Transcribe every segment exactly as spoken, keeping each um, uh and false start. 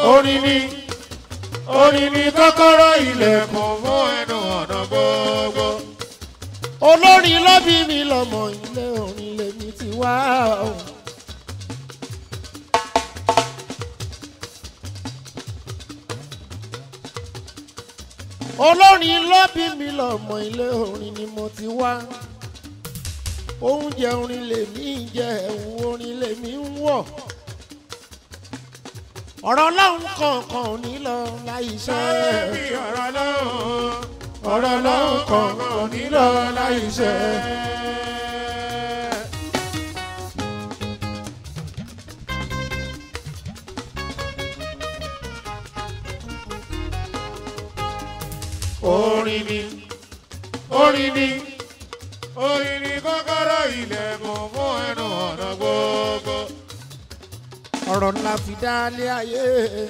orin ni orin ni kọ́kọ́rọ́ ilẹ̀kùn fún ẹnu ọ̀nà gbogbo. olórin ló bí mi lọ́mọ ilé orin lèmi ti wá o. olórin ló bí mi lọ́mọ ilé orin ni mo ti wá. oúnjẹ orin lèmi ń jẹ ẹ̀wù orin lèmi ń wọ̀. ọ̀rọ̀ ọlọ́run kọ̀ọ̀kan ò ní lọ láì ṣe. bí ọ̀rọ̀ lọ́hùn ọ̀rọ̀ ọlọ́run kọ̀ọ̀kan ò ní lọ láì ṣe. orin ni orin ni orin ni kọ́kọ́rọ́ ilẹ̀kùn fún ẹnu ọ̀nà gbogbo. ọ̀rọ̀ ńlá fi dálé ayé.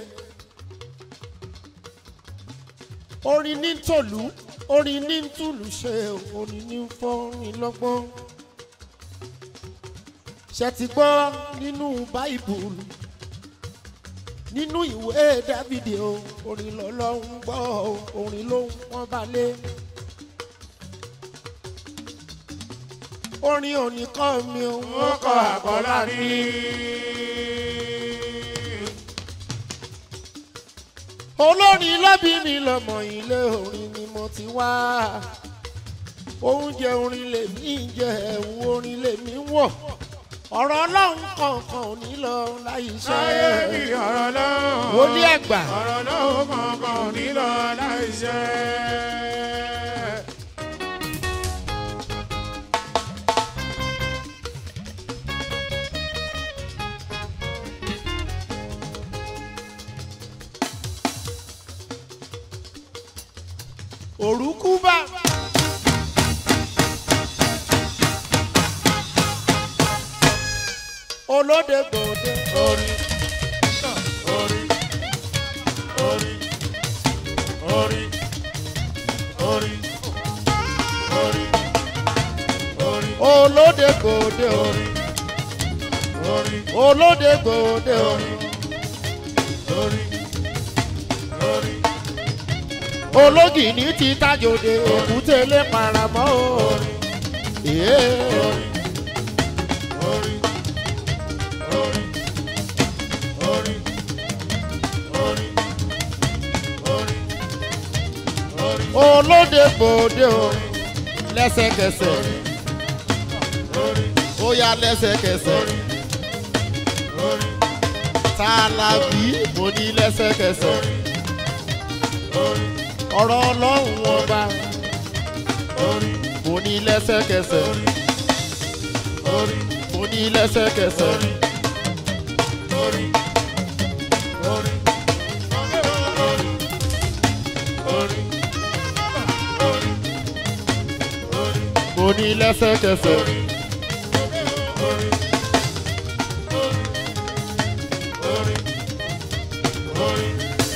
orin ní tòlú orin ní tùlù ṣe orin ní fọ́rin lọ́gbọ́n. ṣe ti gbọ́ nínú báìbùlù nínú ìwé dávìdì o orin lọ́lọ́run gbọ́ orin ló ń wọ́n balẹ̀. orin òní kọ́ mi ò wọ́n kọ́ àkọ́lá ní. olórin lọ́bí mi lọ́mọ ilé orin ni mo ti wá. oúnjẹ orin lèmi ń jẹ ẹ̀wù orin lèmi ń wọ̀. ọ̀rọ̀ ọlọ́run kọ̀ọ̀kan ò ní lọ láì ṣe. ayé bí ọ̀rọ̀ lọ́hùn wòlíì àgbà. ọ̀rọ̀ lọ́hùn kọ̀ọ̀kan ò ní lọ láì ṣe. òrùkú bá. olóde gbòde. orin orin orin orin orin orin orin olóde gbòde orin orin olóde gbòde orin orin orin ológìní ti tájòdè èkúté lé paramọ́ orin. orin orin orin orin orin orin orin olóde gbòde orin lẹ́sẹ̀kẹsẹ̀ orin ó yá lẹ́sẹ̀kẹsẹ̀ orin Tàlàbí mo ní lẹ́sẹ̀kẹsẹ̀ orin ọ̀rọ̀ ọlọ́run ọba orin mo ní lẹ́sẹ̀kẹsẹ̀ orin mo ní lẹ́sẹ̀kẹsẹ̀ orin orin orin orin orin orin orin mo ní lẹ́sẹ̀kẹsẹ̀ orin orin orin orin.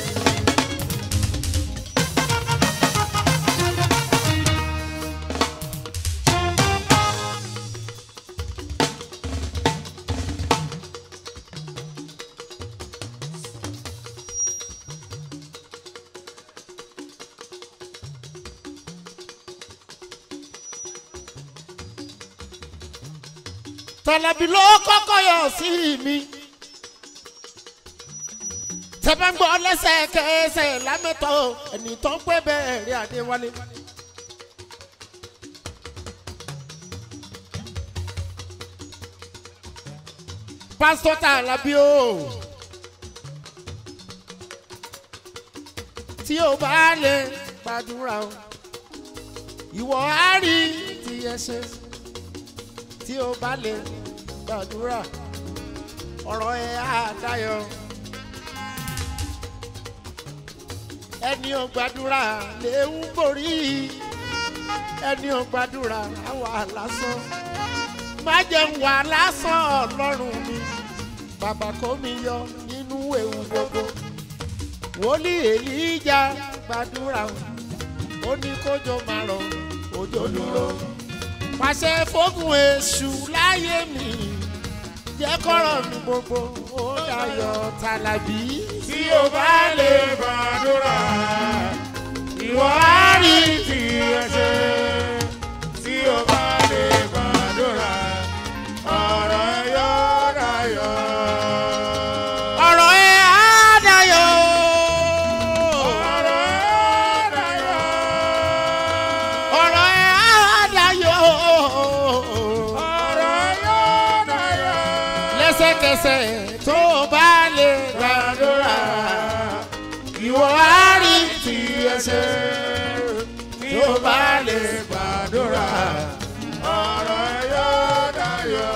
Tàlàbí ló kọ́kọ́ yọ sí mi. Tẹ́fẹ́ ń gbọ́ lẹ́sẹ̀kẹsẹ̀ lámẹ́tọ̀ ẹni tó ń pẹ́ bẹ́ẹ̀ rí Adéwálé. Pásítọ̀ Tàlàbí o. Tí o bá lè gbàdúrà o, ìwọ á rí tiẹ̀ ṣe. Tí o bá lè gbàdúrà ọ̀rọ̀ ẹ á dayọ̀. ẹni ò gbàdúrà lè ń borí ẹni ò gbàdúrà á wà lásán. má jẹ́ ń wà lásán ọlọ́run mi bàbá kó mi yọ nínú ewu gbogbo. wòlíì Èlíjà gbàdúrà ó ní kójò máa rọ̀ òjò dúró. pàṣẹ fógun èṣù láyé mi jẹ́ kọ́rọ̀ mi gbogbo ó dayọ̀ Tàlàbí. bí tí o bá lè gbàdúrà ìwọ á rí tiẹ̀ ṣe tí o bá lè gbàdúrà ọ̀rọ̀ ẹ yóò dayọ̀. ọ̀rọ̀ ẹ á dayọ̀. ọ̀rọ̀ ẹ yóò dayọ̀. ọ̀rọ̀ ẹ á dayọ̀. ọ̀rọ̀ ẹ yóò dayọ̀. lẹ́sẹ̀kẹsẹ̀ tó bá lè gbàdúrà ìwọ á rí tiẹ̀ ṣe tí o bá lè gbàdúrà ọ̀rọ̀ ẹ yóò dayọ̀.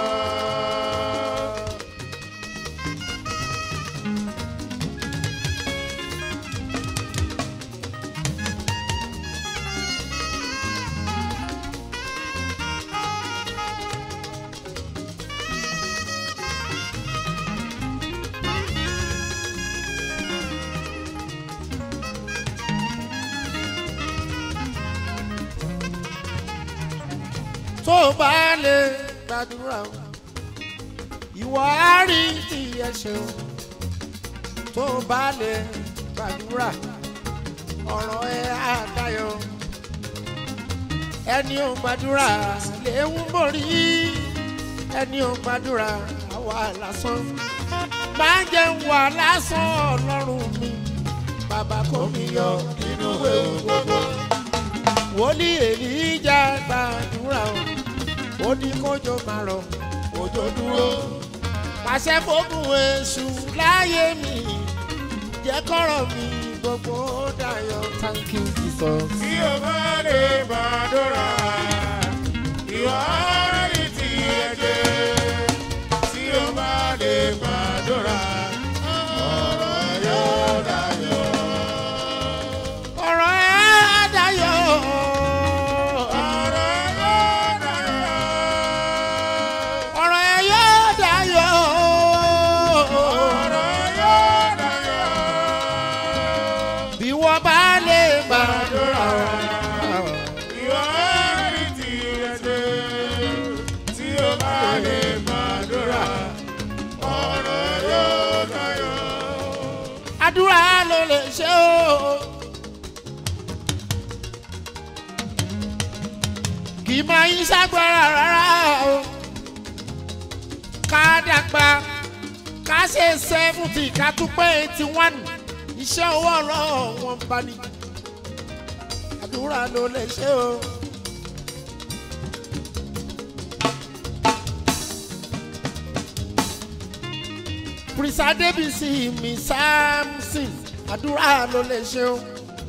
tó bá lè gbàdúrà ìwọ á rí tiẹ̀ ṣe o tó bá lè gbàdúrà ọ̀rọ̀ ẹ á dayọ̀ ẹni ò gbàdúrà lè ń borí ẹni ò gbàdúrà àwa lásán máa jẹ́ wà lásán ọlọ́run mi bàbá kò mí yọ nínú ewu gbogbo wòlíì Èlíjà gbàdúrà o ó ní kójò máa rọ̀ òjò dúró pàṣẹ fógun èṣù láyé mi jẹ́ kọ́rọ̀ mi gbogbo dayọ̀ thank you Jesus. tí o bá lè gbàdúrà ìwọ á rí tiẹ̀ ṣe tí o bá lè gbàdúrà ọ̀rọ̀ ẹ yóò dayọ̀. ọ̀rọ̀ ẹ á dayọ̀. ọ̀rọ̀ ẹ yóò dayọ̀. bí wọ́n bá lè gbàdúrà ìwọ á rí tiẹ̀ ṣe tí o bá lè gbàdúrà ọ̀rọ̀ ẹ yóò dayọ̀. àdúrà ló lè ṣe o. kì í máa yín ságbára rárá o. ká dàgbà ká ṣe seventy ká tún pé eighty one iṣẹ́ owó ọlọ́run wọn bá ní. àdúrà ló lè ṣe o. Prince Adébísí mi Samson àdúrà ló lè ṣe o.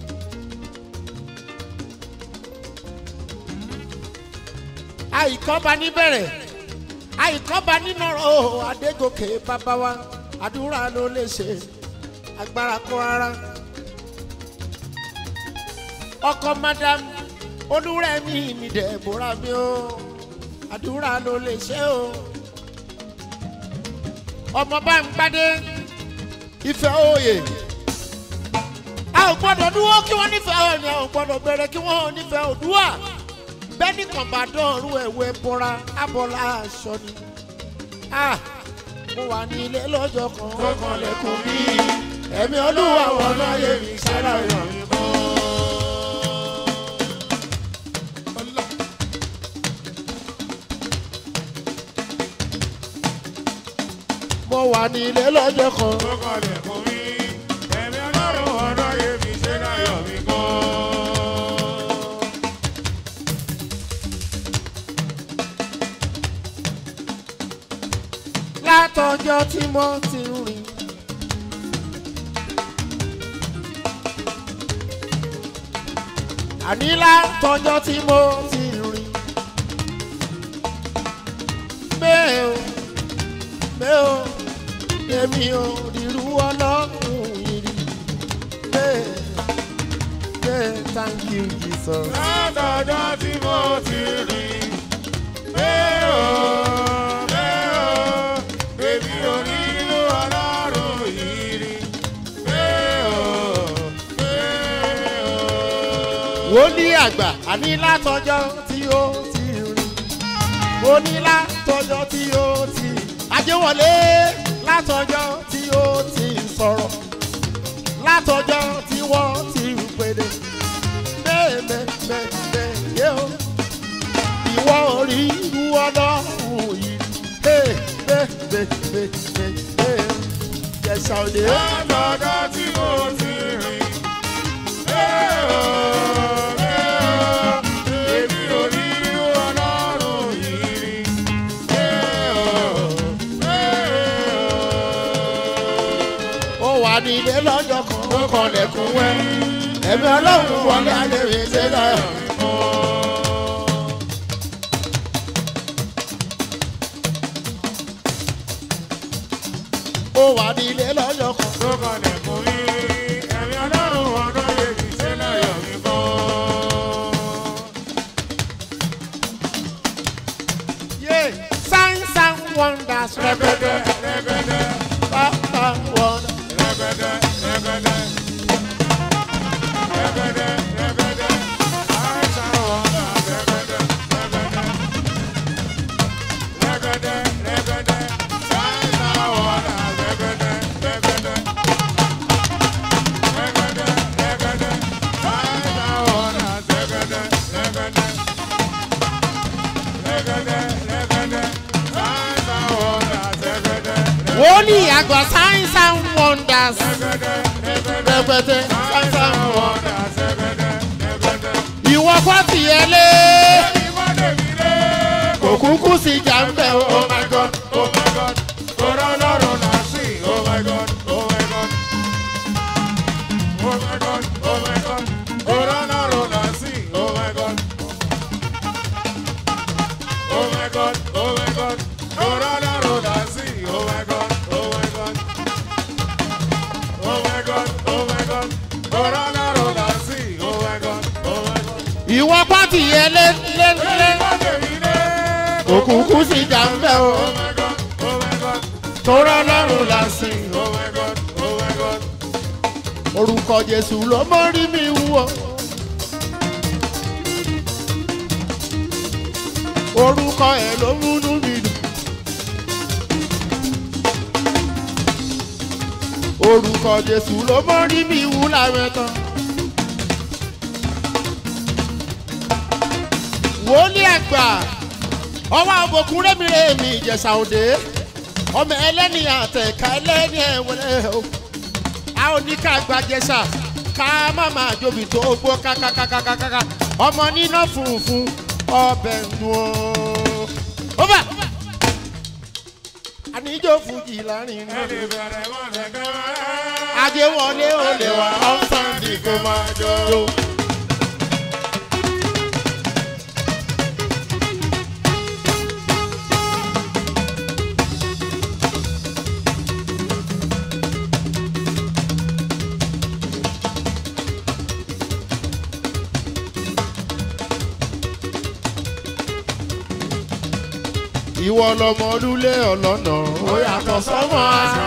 àìkọ́ba níbẹ̀rẹ̀ àìkọ́ba nínọ̀rọ̀ Adégòkè bàbá wa àdúrà ló lè ṣe agbára kọ́ ara. ọkọ madam Olúrẹ̀mí mi Dẹ̀bórà mi o àdúrà ló lè ṣe o. ọmọ bá ń gbadé Ìfẹ́ Oyè a ò gbọ́dọ̀ dúró kí wọ́n nífẹ̀ẹ́ ọ̀nà a ò gbọ́dọ̀ bẹ̀rẹ̀ kí wọ́n nífẹ̀ẹ́ Oòduà bẹ́ẹ̀ni kan bá dọ̀rùn ẹ̀wẹ̀ bọ́ra abọ́lá aṣọ ni. mo wà ní ilé lọ́jọ́ kan kọ́kàn lẹ́kùn mi ẹ̀mí Olúwa wọnú ayé mi sára yọ̀ mí mọ́. mo wà ní ilé lọ́jọ́ kan kọ́kàn lẹ́kùn mi ẹ̀mí Ọlọ́run wọnú ayé mi sára yọ̀ mí mọ́. látọjọ́ tí mo ti rìn àní látọjọ́ tí mo ti rìn bẹ́ẹ̀ o bẹ́ẹ̀ o èmi ò rírú ọlọ́run ìrì bẹ́ẹ̀ bẹ́ẹ̀ thank you Jesus. látọjọ́ tí mo ti rìn bẹ́ẹ̀ o. wòlíì àgbà àní látọjọ́ tí ó ti rìn wòlíì látọjọ́ tí ó ti Ajéwọlé látọjọ́ tí ó ti sọ̀rọ̀ látọjọ́ tí wọ́n ti ń pèdè mẹ́ẹ̀mẹ́mẹ́mẹ́ yé o ìwọ orí irú ọlọ́run yìí mẹ́ẹ̀mẹ́mẹ́mẹ́ Ìjẹ̀ṣà Òde. látọjọ́ tí mo ti rìn èmi ò rí irú ọlọ́run yìí rí. ó wà ní ilé lọ́jọ́ kan ó kọlẹ̀kùn wẹ́ ẹ̀mí ọlọ́run wọlé àlèrè ṣe láyọ̀. ó wà ní ilé lọ́jọ́ kan tó kọlẹ̀kùn rí ẹ̀mí ọlọ́run wọlé àlèrè ṣe láyọ̀ mi kọ́. yé signs and wonders rẹpẹtẹ rẹpẹtẹ papa wonder. rẹpẹtẹ rẹpẹtẹ rẹpẹtẹ rẹpẹtẹ àìsàn wọ̀nà rẹpẹtẹ rẹpẹtẹ rẹpẹtẹ rẹpẹtẹ àìsàn wọ̀nà rẹpẹtẹ rẹpẹtẹ rẹpẹtẹ rẹpẹtẹ àìsàn wọ̀nà rẹpẹtẹ rẹpẹtẹ rẹpẹtẹ rẹpẹtẹ àìsàn wọ̀nà rẹpẹtẹ. Wòlíì àgbà signs and wonders rẹpẹtẹ signs and wonders. ìwọ pọ́tì ẹ lé kò kúkú sí ìjà ń bẹ̀ o. Oh my God, oh my God, for ọlọ́run náà sí. Oh my God, oh my God. Oh my God, oh my God, for ọlọ́run náà sí. Oh my God. Oh my God, oh my God, for ọlọ́run náà sí. Oh my God, oh my God. Oh my God, oh my God, for ọlọ́run náà sí. Oh my God, oh my God. ìwọ pọ́tì ẹ lé lé lé kò kúkú sí ìjà ń bẹ̀ o. Oh my God, oh my God. tọ́rọ lọ́rùn là ń sìn. Oh my God, oh my God. orúkọ Jésù ló mọ rí mi wúwo. orúkọ ẹ̀ ló múnú mi dùn. orúkọ Jésù ló mọ rí mi wú láwẹ̀tán. wòlíì àgbà ọwọ́ àbòkún rémìrémì Ìjẹ̀ṣà Òde ọmọ ẹlẹ́ni àtẹ̀ká ẹlẹ́ni ẹ̀wẹ̀lẹ́ o. a ò ní ká gbàjẹsà ká má máa jóbi tó gbó kákákákákáká ọmọ níná funfun ọbẹ̀ nù ọ́. ó bà àníjó fújì láàrin náà Ẹni bẹ̀rẹ̀ wọ́n lẹ̀ kẹ́rẹ́. ajé wọlé olè wà ọ̀sán dì kó máa jó. ìwọ lọmọ lúlé ọlọ́nà ó yàtọ̀ sọ́mọ àṣà.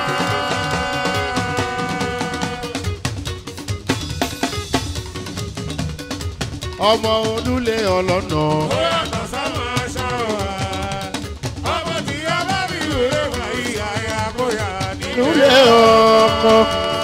ọmọ olúlé ọlọ́nà. Ó yàtọ̀ sáwọn aṣọ wa. Ọmọ tí a bá mi lòlẹ́ wà ìyá ya bóyá nílé. lúlé ọkọ.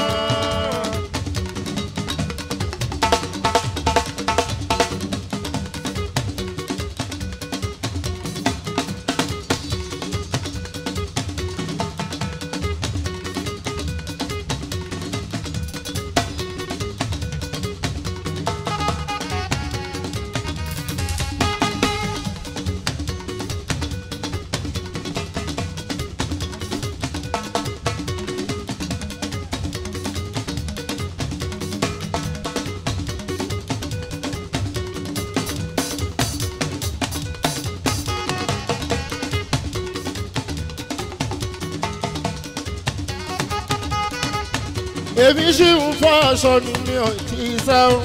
èmi sì ń fọ aṣọ ni mi ò tí ì sẹ́wọ̀n.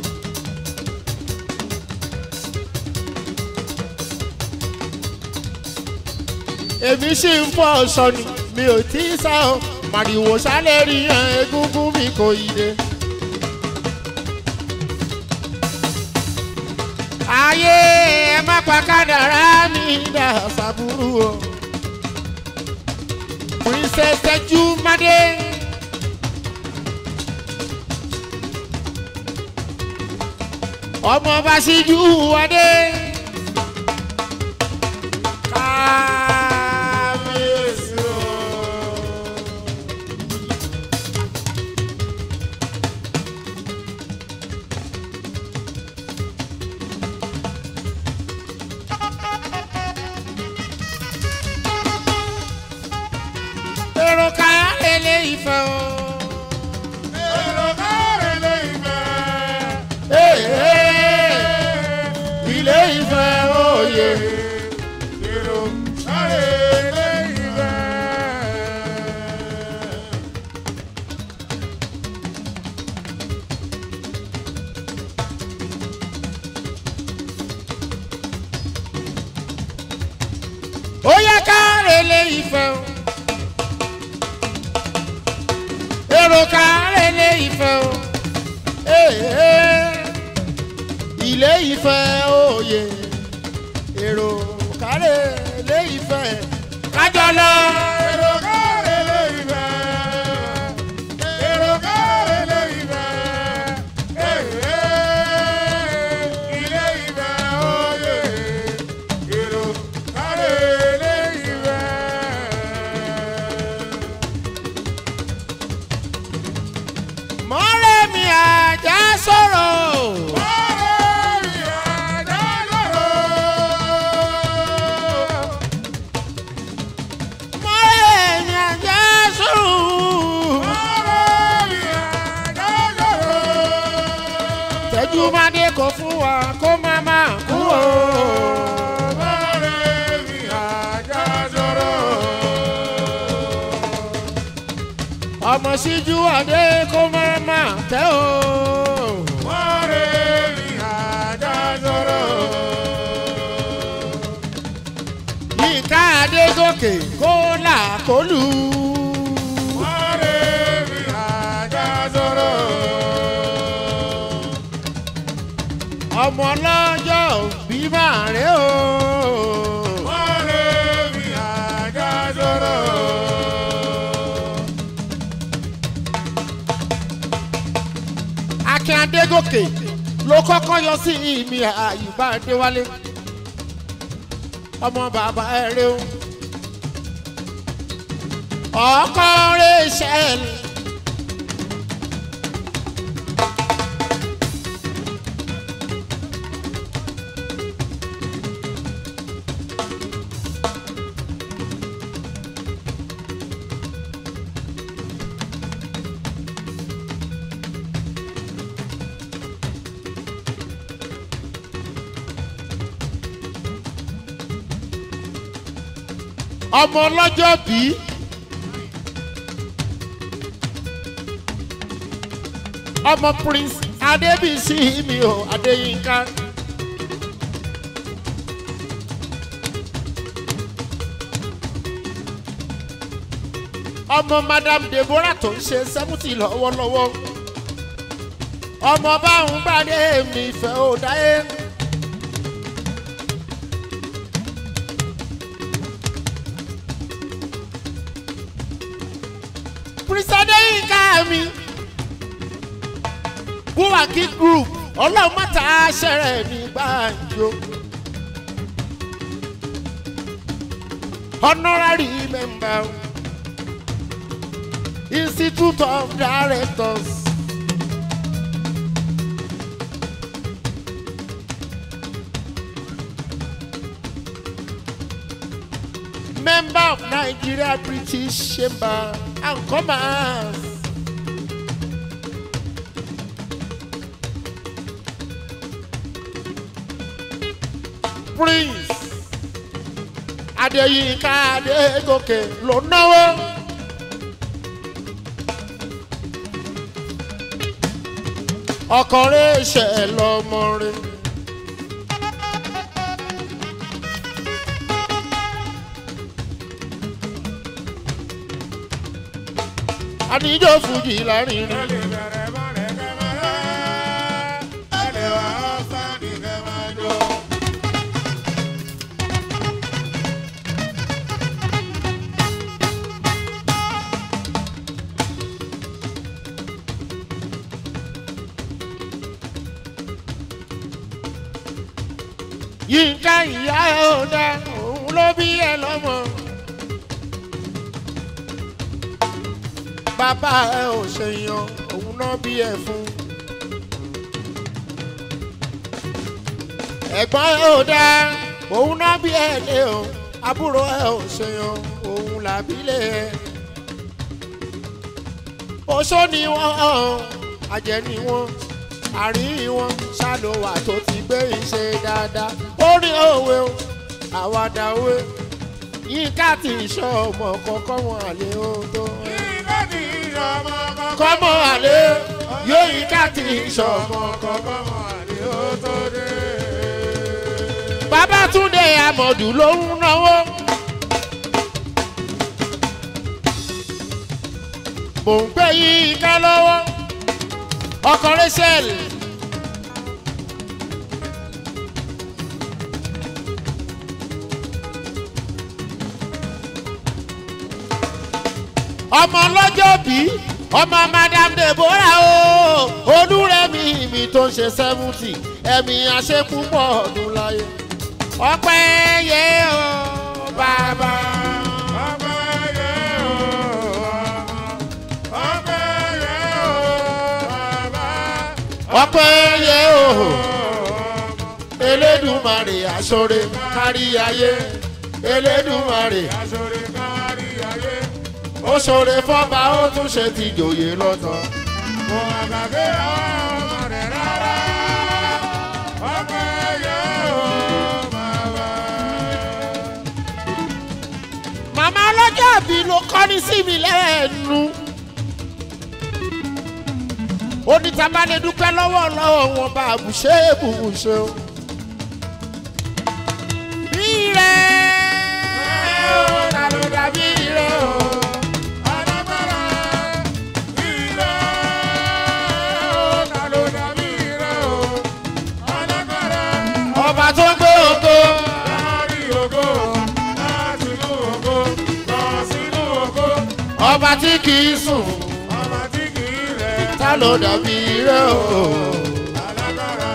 èmi sì ń fọ aṣọ ni mi ò tí ì sẹ́wọ̀n. màrìwò sálẹ̀ rí yan egúngún mi kò yí dé. ayé ẹ má pa kádàrá mi dà sàbúrú o. Princess Ejumade ọmọ bá ṣíjú wọdé kábíyèsí o. èrò ká lélẹ ìfẹ́ o. èrò ká lélẹ ìfẹ́. ilé ìfẹ́ òye. èrò ká lélẹ ìfẹ́. ó yẹ ká lélẹ ìfẹ́ o. èrò ká lélẹ ìfẹ́ o. ilé ìfẹ́ òye. èrò ká lélẹ ìfẹ́ kájọ lọ. èrò ká lélẹ ìfẹ́. èrò ká lélẹ ìfẹ́. ilé ìfẹ́ òye. èrò ká lélẹ ìfẹ́. mọ́rẹ́ mi àjà sọ̀rọ̀. mọ́rẹ́ mi àjà sọ̀rọ̀. tẹ́jú máa dé kó fún wa kó má má kú o. ọmọ síjú adé kó má má tẹ́ o. yíká adégòkè kó là kó lù. ọmọ ọlọ́jọ́ bí máa rẹ̀ o. akin adégòkè ló kọ́kọ́ yọ sí ìmì àyùbá adéwálé ọmọ bàbá ẹ̀rẹ́ o. ọkọ rẹ̀ ṣẹlẹ̀. ọmọ ọlọ́jọ́ bí ọmọ prince adébísí mi ò adéyínká ọmọ madam deborah tó ń ṣe sẹ́mùtì lọ́wọ́lọ́wọ́ ọmọ báwọn gbàdé mi fẹ́ ò dáyé. Adéyínká mi Buwaki group ọlọ́run mọ́ta ṣẹ̀rẹ̀ ní gbàǹjo honorary member Institute of Directors member of Nigeria British Chamber and Commerce. Prince Adéyínká Adégòkè ló náwó. ọkọ rẹ̀ ṣe lọ́mọ rẹ̀. àníjọ́ fújì láàrin rẹ̀. Yínká ìyá ẹ ò dá òun ló bí ẹ lọ́mọ. Bàbá ẹ ò ṣèyàn òun náà bí ẹ fún. Ẹ̀gbọ́n ẹ ò dá òun náà bí ẹ lé o. Àbúrò ẹ ò ṣèyàn òun làbí lé ẹ. Oṣó ni wọ́n àjẹ́ ni wọ́n àárín wọn ṣàlùwà tó ti gbé ìṣe dáadáa. Orin òwe o àwàdà òwe Yínká ti ìṣọ́ ọmọ kọ̀ọ̀kan wọn àlè ó tó. Yínká ti ìṣọ́ ọmọ kọ́mọ àlè yóò Yínká ti ìṣọ́ ọmọ kọ̀ọ̀kan wọn àlè ó tó dé. Babátúndé Àmọ̀dù ló ń náwó. Mò ń gbé Yínká lọ́wọ́ ọkọ̀ Rachel. Ọmọ lọ́jọ́ bí ọmọ Madam Deborah o Olúrẹ̀mí mi tó ń ṣe seventy ẹ̀mí àṣepúpọ̀ ọdún láyé. Ọpẹ́ yẹ o bàbá. Ọpẹ́ yẹ o Elédùmarè aṣọre kárí ayé Elédùmarè aṣọre kárí ayé. Ó ṣọre fọ́ba ó tún ṣe ti jòyè lọ́tọ̀. Mo àgbàgbé ọmọ rẹ̀ rárá. Ọpẹ́ yẹ o bàbá. Màmá ọlọ́jọ́ bí ló kọ́ni sí mi lẹ́nu. Ó ní tá bá lè dúpẹ́ lọ́wọ́ lọ́wọ́ wọn bá àbùṣe bùbùṣe o. Bí rẹ̀ ó ta ló dàbí rẹ̀ o. Alágbára bí rẹ̀ ó ta ló dàbí rẹ̀ o. Alágbára Ọba tó gbé ògo. láàrí ògo láti inú ògo lọ sínú ògo. Ọba tí kì í sùn. Ọba tí kì í rẹ̀ Ta ló dàbí rẹ̀ o. alágbára.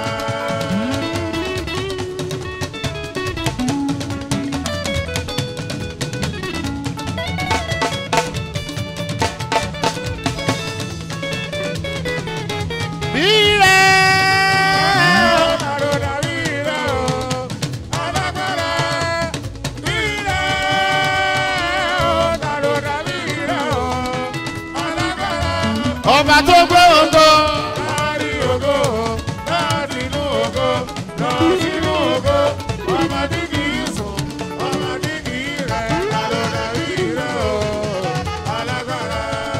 Bí rẹ̀ ó. Ta ló dàbí rẹ̀ o. Alágbára bí rẹ̀ ó. Ta ló dàbí rẹ̀ o. Alágbára. Ọba tó gbé ògo. Láàrí ògo, láti inú ògo, lọ sínú ògo. Ọmọ tí kì í sùn, ọmọ tí kì í rẹ̀, ta ló dàbí rẹ̀ o. Alágbára.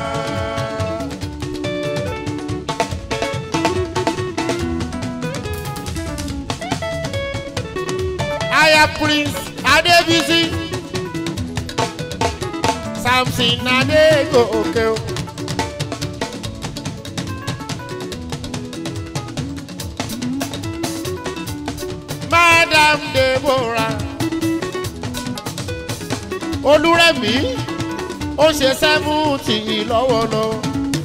Aya Prince Adébísí. Samson Adégòkè o. Madam Deborah Olúrẹ̀mí ó ṣe seventy lọ́wọ́lọ́wọ́.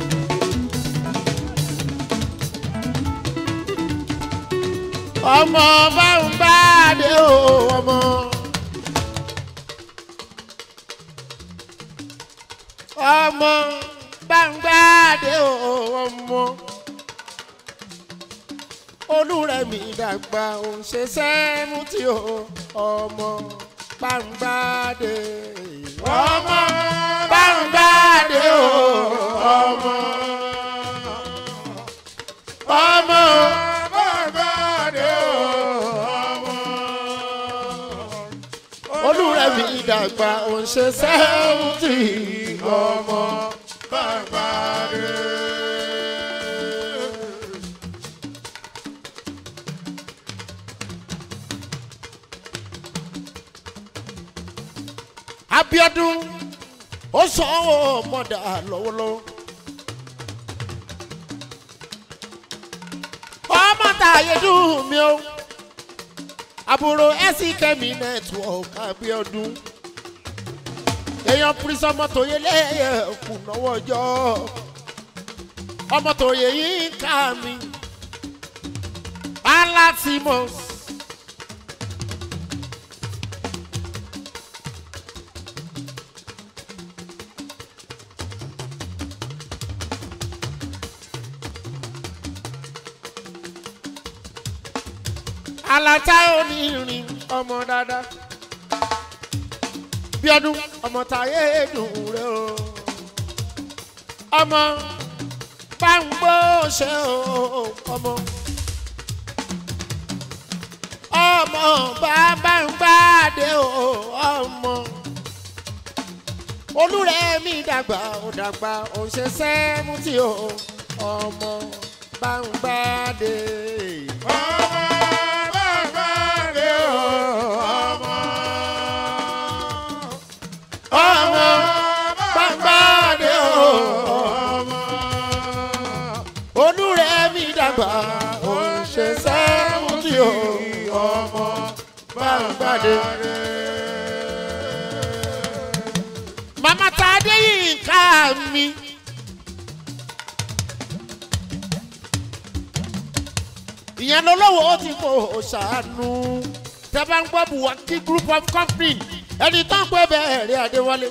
Ọmọ bá ń bá dé o ọmọ. Ọmọ bá ń bá dé o ọmọ. Olúrẹ̀mí dàgbà ó ń ṣe seventy o ọmọ bá ń bá dé. Ọmọ bá ń bá dé o ọmọ. Ọmọ Bàbá dé o, ọmọ. Olúrẹ̀mí dàgbà ó ń ṣe seventy ọmọ. Bàbá dé. Abíọ́dún ó sọ ọmọdà lọ́wọ́lọ́wọ́. Ọmọ tààyè dùn mí o. Àbúrò ẹ̀sìn kẹ́mi network Abíọ́dún. Èèyàn pírísì ọmọ tó yẹ lẹ́yẹ kù náwó ọjọ́. Ọmọ tó yẹ Yínká mi. Alátìmọ̀ alata onírin ọmọ dáadáa bí ọdún ọmọ táyé dùn rẹ o ọmọ bá ń gbó ṣe o ọmọ ọmọ bàbá ń gbàdé o ọmọ olúrẹ̀mí dàgbà ó dàgbà ó ṣe sẹ́mùtì o ọmọ bá ń gbàdé. ọmọ bá ń gbàdé o ọmọ. ọmọ bá ń gbàdé o ọmọ olúrẹ̀mí dàgbà ó ṣe sẹ́mùtì o ọmọ bá ń gbàdé. mama Tade Yinka mi ìyẹn lọ́wọ́ ó ti fò ṣàánú tẹ́ bá ń gbọ́ Buwaki group of company ẹni tó ń pẹ́ bẹ̀rẹ̀ Adéwálé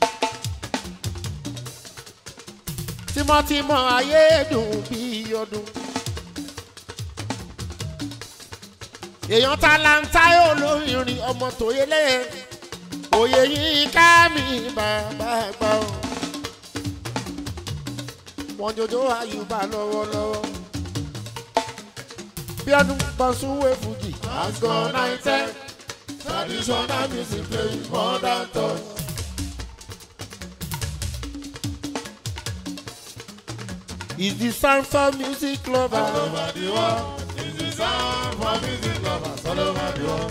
tímọ́tímọ́ ayédùn bí ọdún èèyàn Talanta olórin ọmọ tó yẹlẹ òye Yinka mi bàbá gbà ó wọn jòjò Àyùbá lọ́wọ́lọ́wọ́ bí ọdún Bọ́súwé Fújì has gone nineteen traditional music playing modern touch. Is the sound for music lovers all over the world. Is the sound for music lovers all over the world.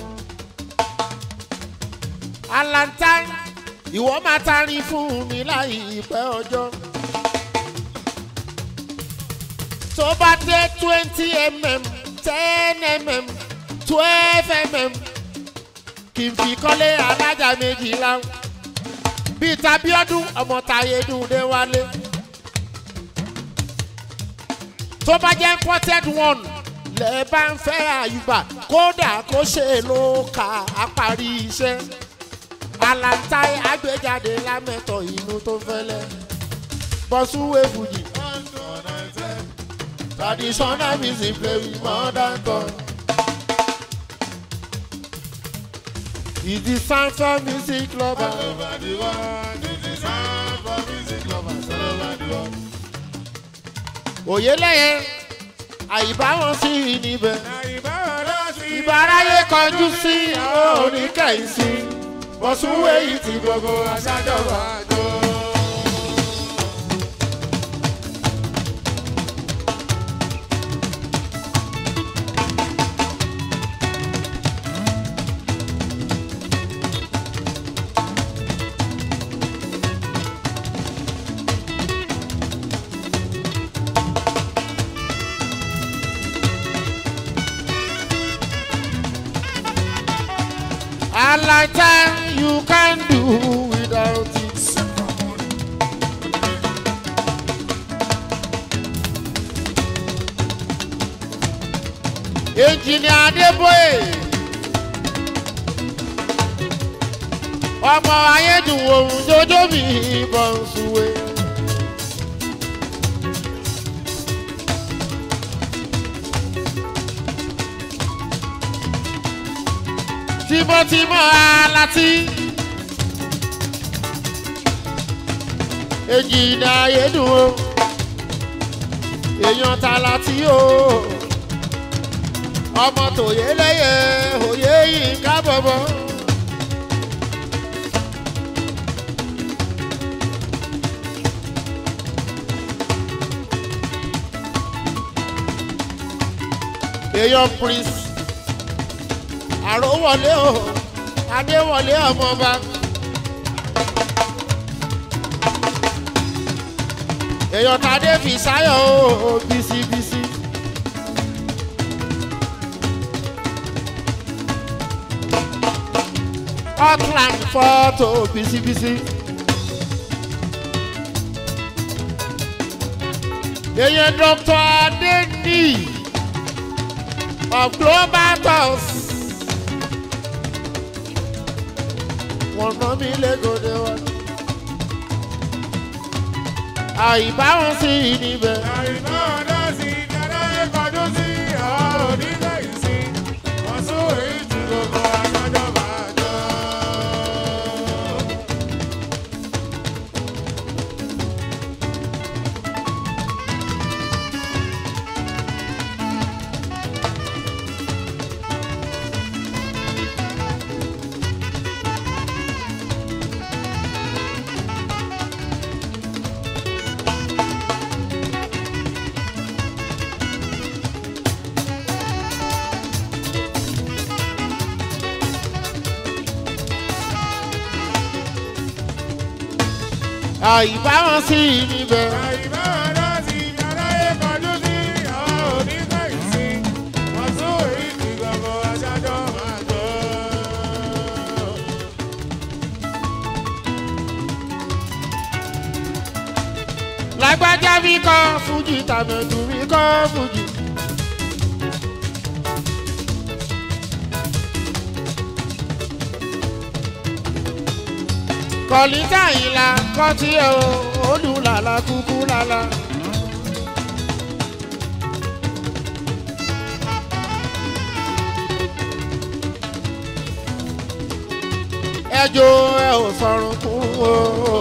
Alantine ìwọ máa tarin fún mi láìpẹ́ ọjọ́ tó bá dé twenty mm ten mm twelve mm kì í fi kọ́lé alájà méjìlá bíi tàbíọ́dún ọmọ Táyédùn dé wálé tó bá jẹ́ imported one lẹ́ẹ̀ bá ń fẹ́ Àyùbá kódà kó ṣe ló ka àparí iṣẹ́. Alantine agbéjáde lámẹ́tọ̀ inú tó fẹ́lẹ́ Bọ́súwé Fújì traditional music play with modern touch. Is the sound for music lovers all over the world. Is the sound for music lovers all over the world. òye lẹ́yìn àyíbá wọn sí níbẹ̀ àyíbá wọn lọ sí ìbáráyé kọjú sí oníkẹ́yìn sí Bọ́súwé yìí ti gbogbo aṣájọba jọ. Alantine you can do without it. Engineer Adeboye ọmọ Ayédùn ohun jọjọ mi Bọ́súwé. Tímọ́tímọ́ aláti Engineer Ayédùn o èèyàn Talati o ọmọ tòye lẹ́yẹ òye Yinka bọ̀bọ̀. èèyàn Prince Àrówọlé o Adéwọlé ọmọọba. èèyàn Tadé Fisáyọ̀ o bísíbísí. Auckland photo bísíbísí. èèyàn Doctor Adéní of Global Tours. wọ́n ná mi lẹ́gọ̀dẹ̀ wá. àyíbá wọn sí níbẹ̀. àyíbá wọn lọ sí dáná kọjú sí ọ̀rọ̀ nílẹ̀ yìí sí. wọ́n àìbáwọn sí níbẹ̀. àìbáwọn dá sí aráyé kọjú sí àwọn oníkẹ́yìn sí wọ́n tún èyí ti gbọ̀ngàn aṣáájọ́ máa gbọ́. lágbájá mi kọ́ fújì tàmẹ̀dù mi kọ́ fújì. kọ̀lítà ìlà kọ́ tí ẹ o olùlàlà kúkú lálá. ẹjọ́ ẹ ò sọ̀rùn kún o.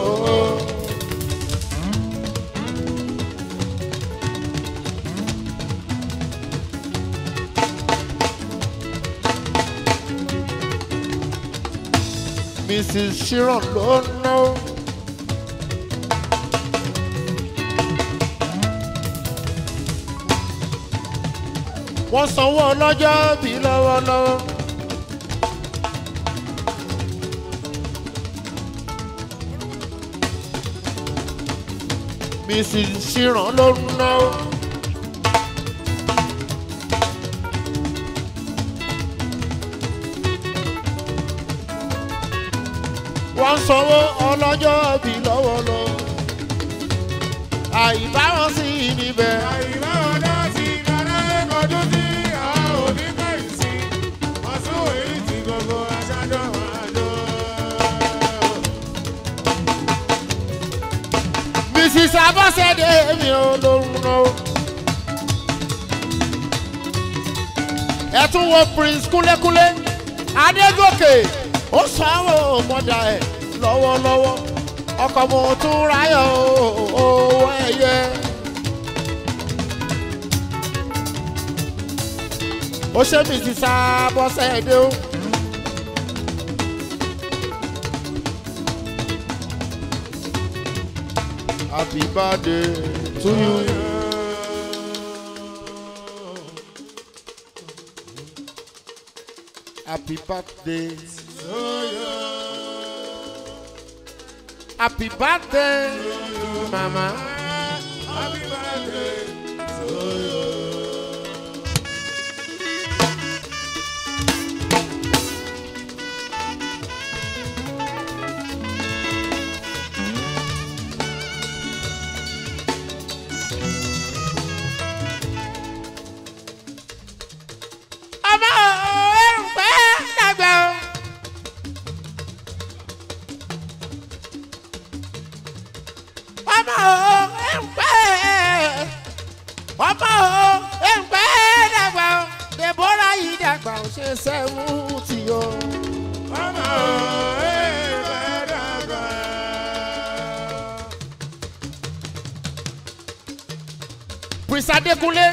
Missus Sharon ló ná. wọ́n sanwó ọlọ́jọ́ bí lọ́wọ́lọ́wọ́. Missus Sharon ló ná. wọ́n sanwó ọlọ́jọ́ bí lọ́wọ́lọ́wọ́. àìbáwọn sí níbẹ̀. àìbáwọn dá sí aráyé kọjú sí àwọn oníkẹ́yìn sí wọ́n tún èyí ti gbọ̀ngàn aṣáájọ́ máa gbọ́. Missus Abọ́sẹ̀dé mi ò lóhùn náà. ẹ tún wo Prince Kúlékúlé Adégòkè ó sanwó mọ́dà ẹ̀ lọ́wọ́lọ́wọ́ ọkọ̀ mo tún ráyọ̀ owó ẹ̀yẹ. ó ṣe Missus Abọ́sẹ̀dé o. Happy birthday to you. Happy birthday. Happy birthday, Mama. Happy birthday to you. Ọmọ ẹ̀rù pẹ́ dàgbà o. Ọmọ ẹ̀rù pẹ́ ọmọ ẹ̀rù pẹ́ dàgbà o. Deborah yìí dàgbà o ṣe sẹ́wù tì o. Ọmọ ẹ̀rù dàgbà. Prince Adékúnlé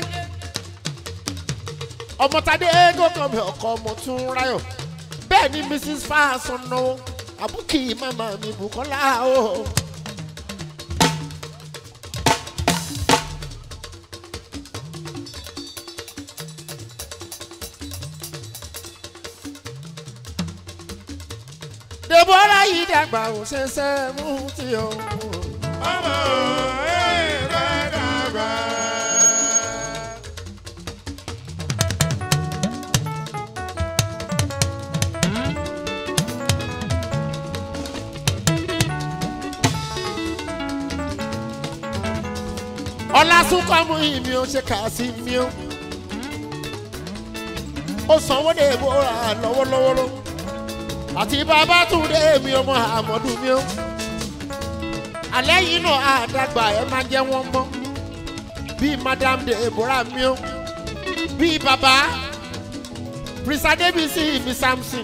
ọmọtadé gòkè mi ọkọ ọmọ tún ráyọ̀ bẹ́ẹ̀ ni Missus Fáṣán náwó àbúkì màmá mi Bùkọ́lá o. Deborah yìí dàgbà ò ṣe sẹ́mu tí o. Ọmọ ẹ̀rù dàgbà. Ọlásùnkànmú ìmí ò ṣe kà sí mi o. ó sanwó Deborah lọ́wọ́lọ́wọ́ àti Babátúndé mi ọmọ Àmọ́dù mi o. alẹ́ yìí náà àdàgbà ẹ máa jẹ́ wọ́n mọ́ bíi Madam Deborah mi o bíi bàbá Prince Adébísí mi Samson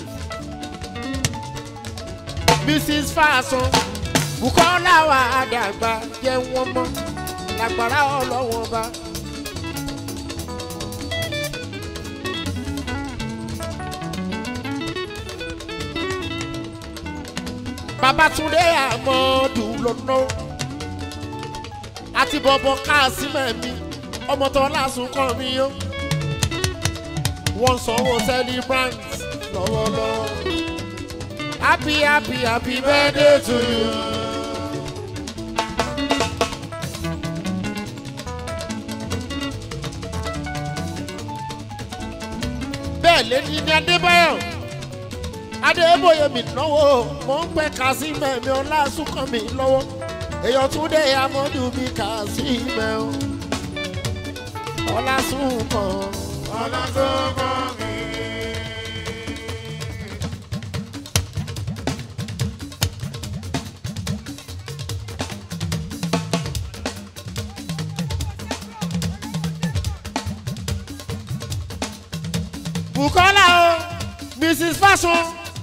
Missus Fáṣán Bùkọ́lá wà àdàgbà jẹ́ wọ́n mọ́ lágbára Ọlọ́wọ́n bá. Babátúndé Àmọ́dù lọ́nà àti bọ̀bọ̀ Kásímẹ̀ mi ọmọ tó lásùn kàn mí yó. wọ́n sanwó celebrant lọ́wọ́lọ́wọ́. happy happy happy birthday to you. bẹ́ẹ̀ lé ní ní adébáyọ̀ adébóyè mi náwó mò ń pẹ́ kazeem mi ọlá sùkàn mi lọ́wọ́ èèyàn tún dé amọ́dù mi kazeem o ọlá sùkàn ọlá sùkàn mi. Bukola o Missus Fashion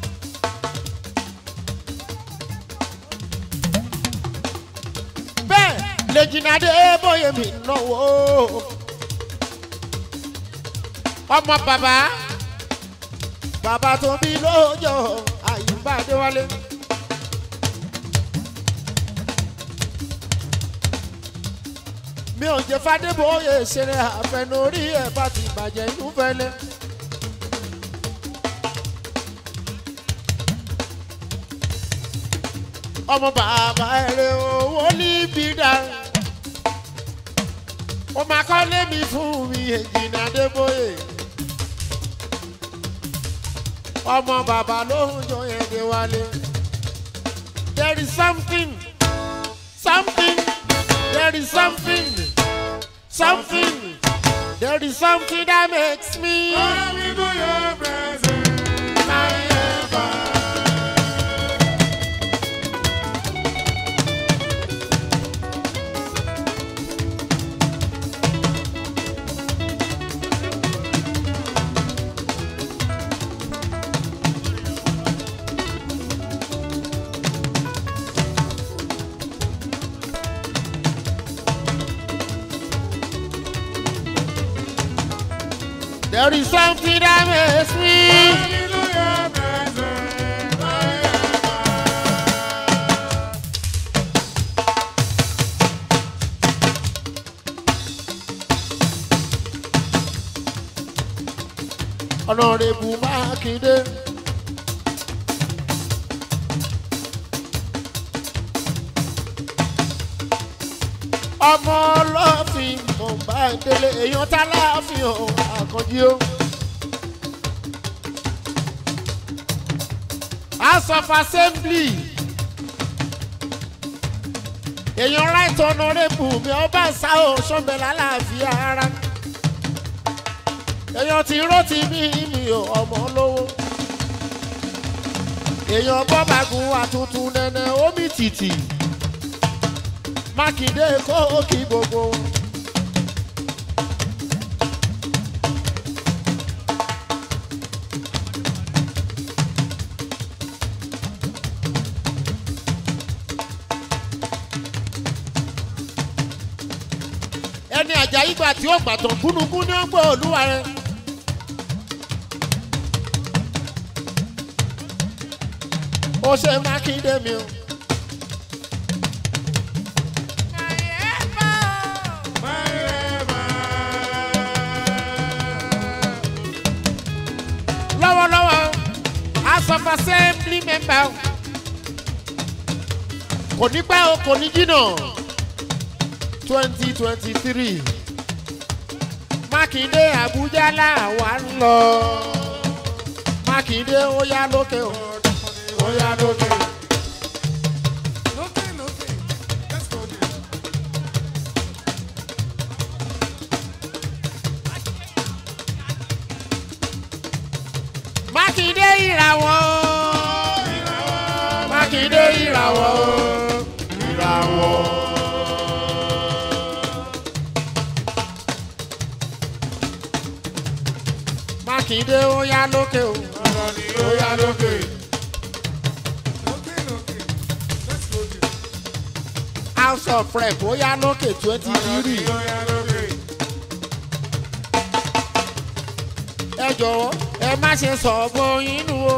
bẹ́ẹ̀ lẹ́jìnàdé bóyá mi náwó ọmọ bàbá bàbá tó bí lójó àyùbádé wálé. mi ò jẹ́ fàdébóyè ṣeré àfẹnurí ẹ̀ bá ti bàjẹ́ inú fẹ́lẹ́. ọmọ bàbá ẹrẹ owó níbi dá ó máa kọ́ lémi fún mi èjìnà Adébóyè ọmọ bàbá ló ń jọ yẹn dé wálé. There is something something there is something something there is something that makes me. Follow me to your presence, I ever. There is something that makes me. Hallelujah, presence, Honorable Makinde. ọmọ ọlọ́fin mò ń bá délé èèyàn tá láàfin o àkànjí o. House of Assembly èèyàn right honourable mi ọba sáò sọ́nbẹ̀lá láàfin ara èèyàn tí rọ́ọ̀tì mi mi ò ọmọ lówó èèyàn bọ́bàgùn àtúntún nẹ́nẹ́ omi tìtì. Mákindé kó kí gbogbo. Ẹni Àjàyí gbà tí ó gbàtàn gúnugún ní ọgbọ́n olúwa rẹ̀. Ó ṣe Mákindé mi o. Lọ́wọ́lọ́wọ́ House of Assembly member kò ní pẹ́ o kò ní jìnnà twenty twenty three Mákindé Àbújá làwa ń lọ Mákindé ó yá lókè o ó yá lókè. lókè lókè, let's go there. Mákindé ìràwọ̀ Mákindé ìràwọ̀ ìràwọ̀. Mákindé ó yá lókè o Ọ̀rọ̀ ni ó yá lókè. Lókè lókè, let's go there. House of Rep ó yá lókè twenty Ọ̀rọ̀ ni three. ó yá lókè. Ẹ jọ̀wọ́ ẹ má ṣe sọ̀gbọ́n inú o.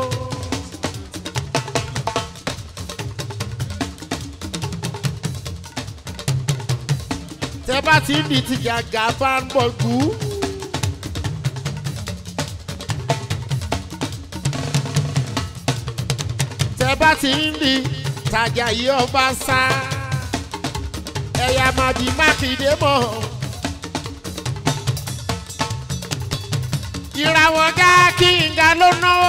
Tẹ bá ti ń di ti gàgà bá ń bọ̀ gbú. Tẹ bá ti ń di tàjà yìí ọba sá. Ẹ̀yà máa di Mákindé mọ̀. ìràwọ̀ ga kí n ga ló náwó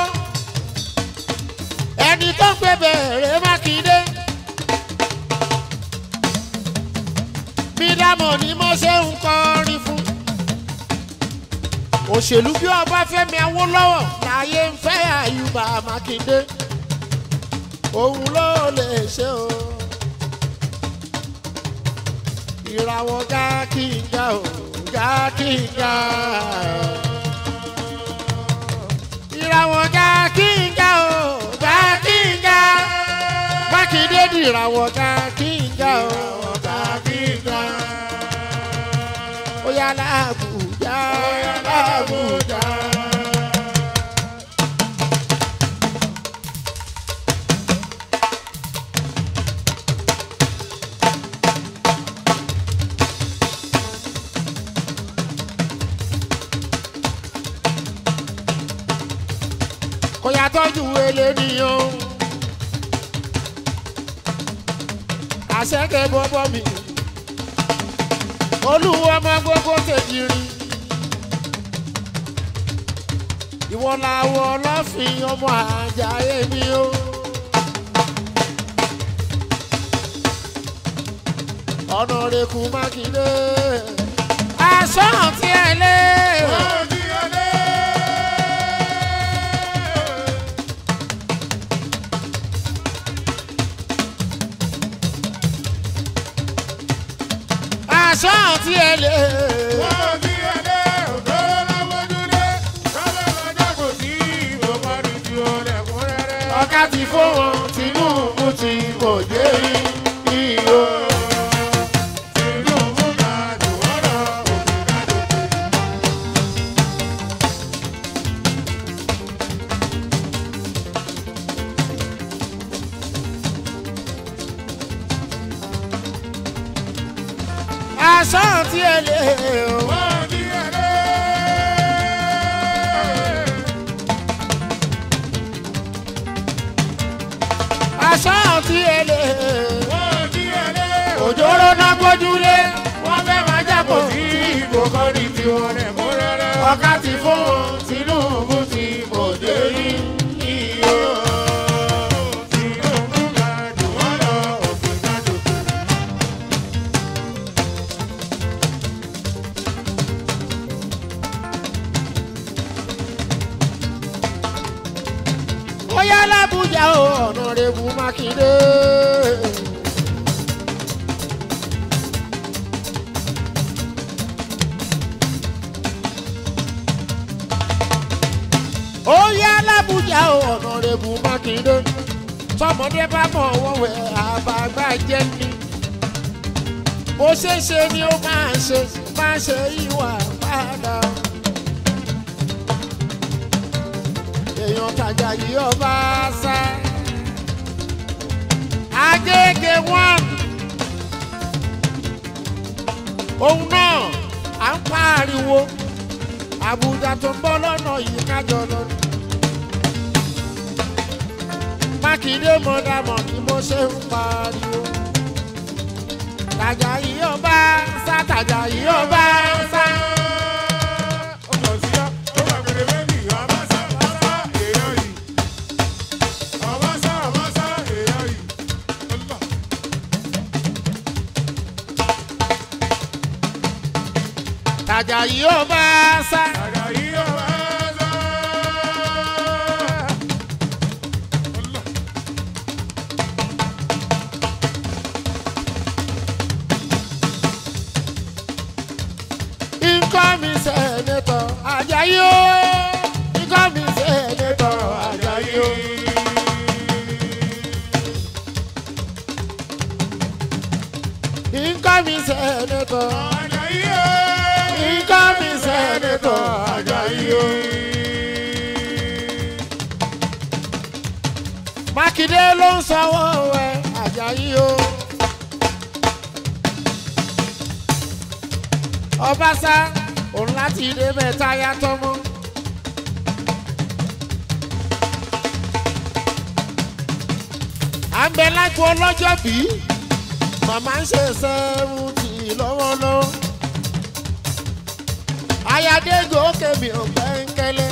ẹni tó gbé bẹ̀rẹ̀ Mákindé bí dámọ̀ ni mo ṣe ń kọrin fún òṣèlú bí Ọbáfẹ́mi Awólọ́wọ̀ láyé ń fẹ́ Àyùbá Mákindé òun ló lè ṣe o ìràwọ̀ ga kí n ga o ga kí n ga ìràwọ̀ ga kí n ga o ga kí n ga Mákindé di ìràwọ̀ ga kí n ga o ga kí n ga ó yá l'Àbújá ó yá l'Àbújá. Kò yá tọ́jú eléníyàn àṣẹ́kẹ́ bọ́bọ́ mi olúwo ọmọ gbogbo kejì rí ìwọ làwọ̀ ọlọ́fin ọmọ Àjàyè mi o Ọ̀nàrẹ́bù Mákindé aṣọ tí ẹ lé. Aṣọ tí ẹ lé. Wọ́n ti ẹ lé òtóró lábójúdé lọ́dọ̀ lọ́jọ́ kò sí ìbòmọ́ni tí ó lẹ̀kún rẹ́rẹ́. Ọ̀ká ti fún wọn Tinubu tí kò dé iyọ̀. Tinubu máa dùn wọ́n lọ òkè kádòkè. Aṣọ tí ẹ lé o. Wọ́n ti ẹ lé. Aṣọ tí ẹ lé. Wọ́n ti ẹ lé. Òjòrò náà gbójúlé. Wọ́n fẹ́ máa jábọ̀ Kò sí ìbòmọ́ni tí ó lẹ̀kún rẹ́rẹ́. ọ̀ká ti fún wọn Tinubu tí kò dé iyọ̀. Tinubu máa dùn wọ́n lọ òkè kádòkè. Ó yá l'Àbújá o Ọ̀nàrẹ́bù Mákindé. Ó yá l'Àbújá o Ọ̀nàrẹ́bù Mákindé. Tọmọdé bá mọ̀ wọ́n wẹ̀ àbàgbà jẹ́ ní. Bó ṣe ṣe ni ó máa ṣe máa ṣe ìwà padà. Èèyàn Tàjàyí Ọbaṣá Agége wọn òun náà à ń pariwo Àbújá tó ń bọ́ lọ́nà yìí kájọ lọ. Mákindé mọ̀dàmọ̀ ni mo ṣe ń pariwo Tàjàyí Ọbaṣá Tàjàyí Ọbaṣá. Ọmọ síyá, ó bá gbèrè méjì, ọmọ sá, ọmọ sá, èèyàn yìí. Ọmọ sá, ọmọ sá, èèyàn yìí. Allah. Tàjàyí Ọbaṣá. Tàjàyí Ọbaṣá. Allah. Incoming Senator Ajayi o. Incoming Senator Ajayi o. Incoming Senator. Ajayi o. Incoming Senator Ajayi o. Mákindé ló ń sanwó ẹ̀ Ajayi o. Ọbaṣá òun láti débẹ̀ táyà tọ́mọ́. À ń bẹ lágbo ọlọ́jọ́ bí màmá ń ṣe sẹ́rùtì lọ́wọ́lọ́wọ́. ayádégòkè mi ò gbẹ́ńkẹ́lẹ́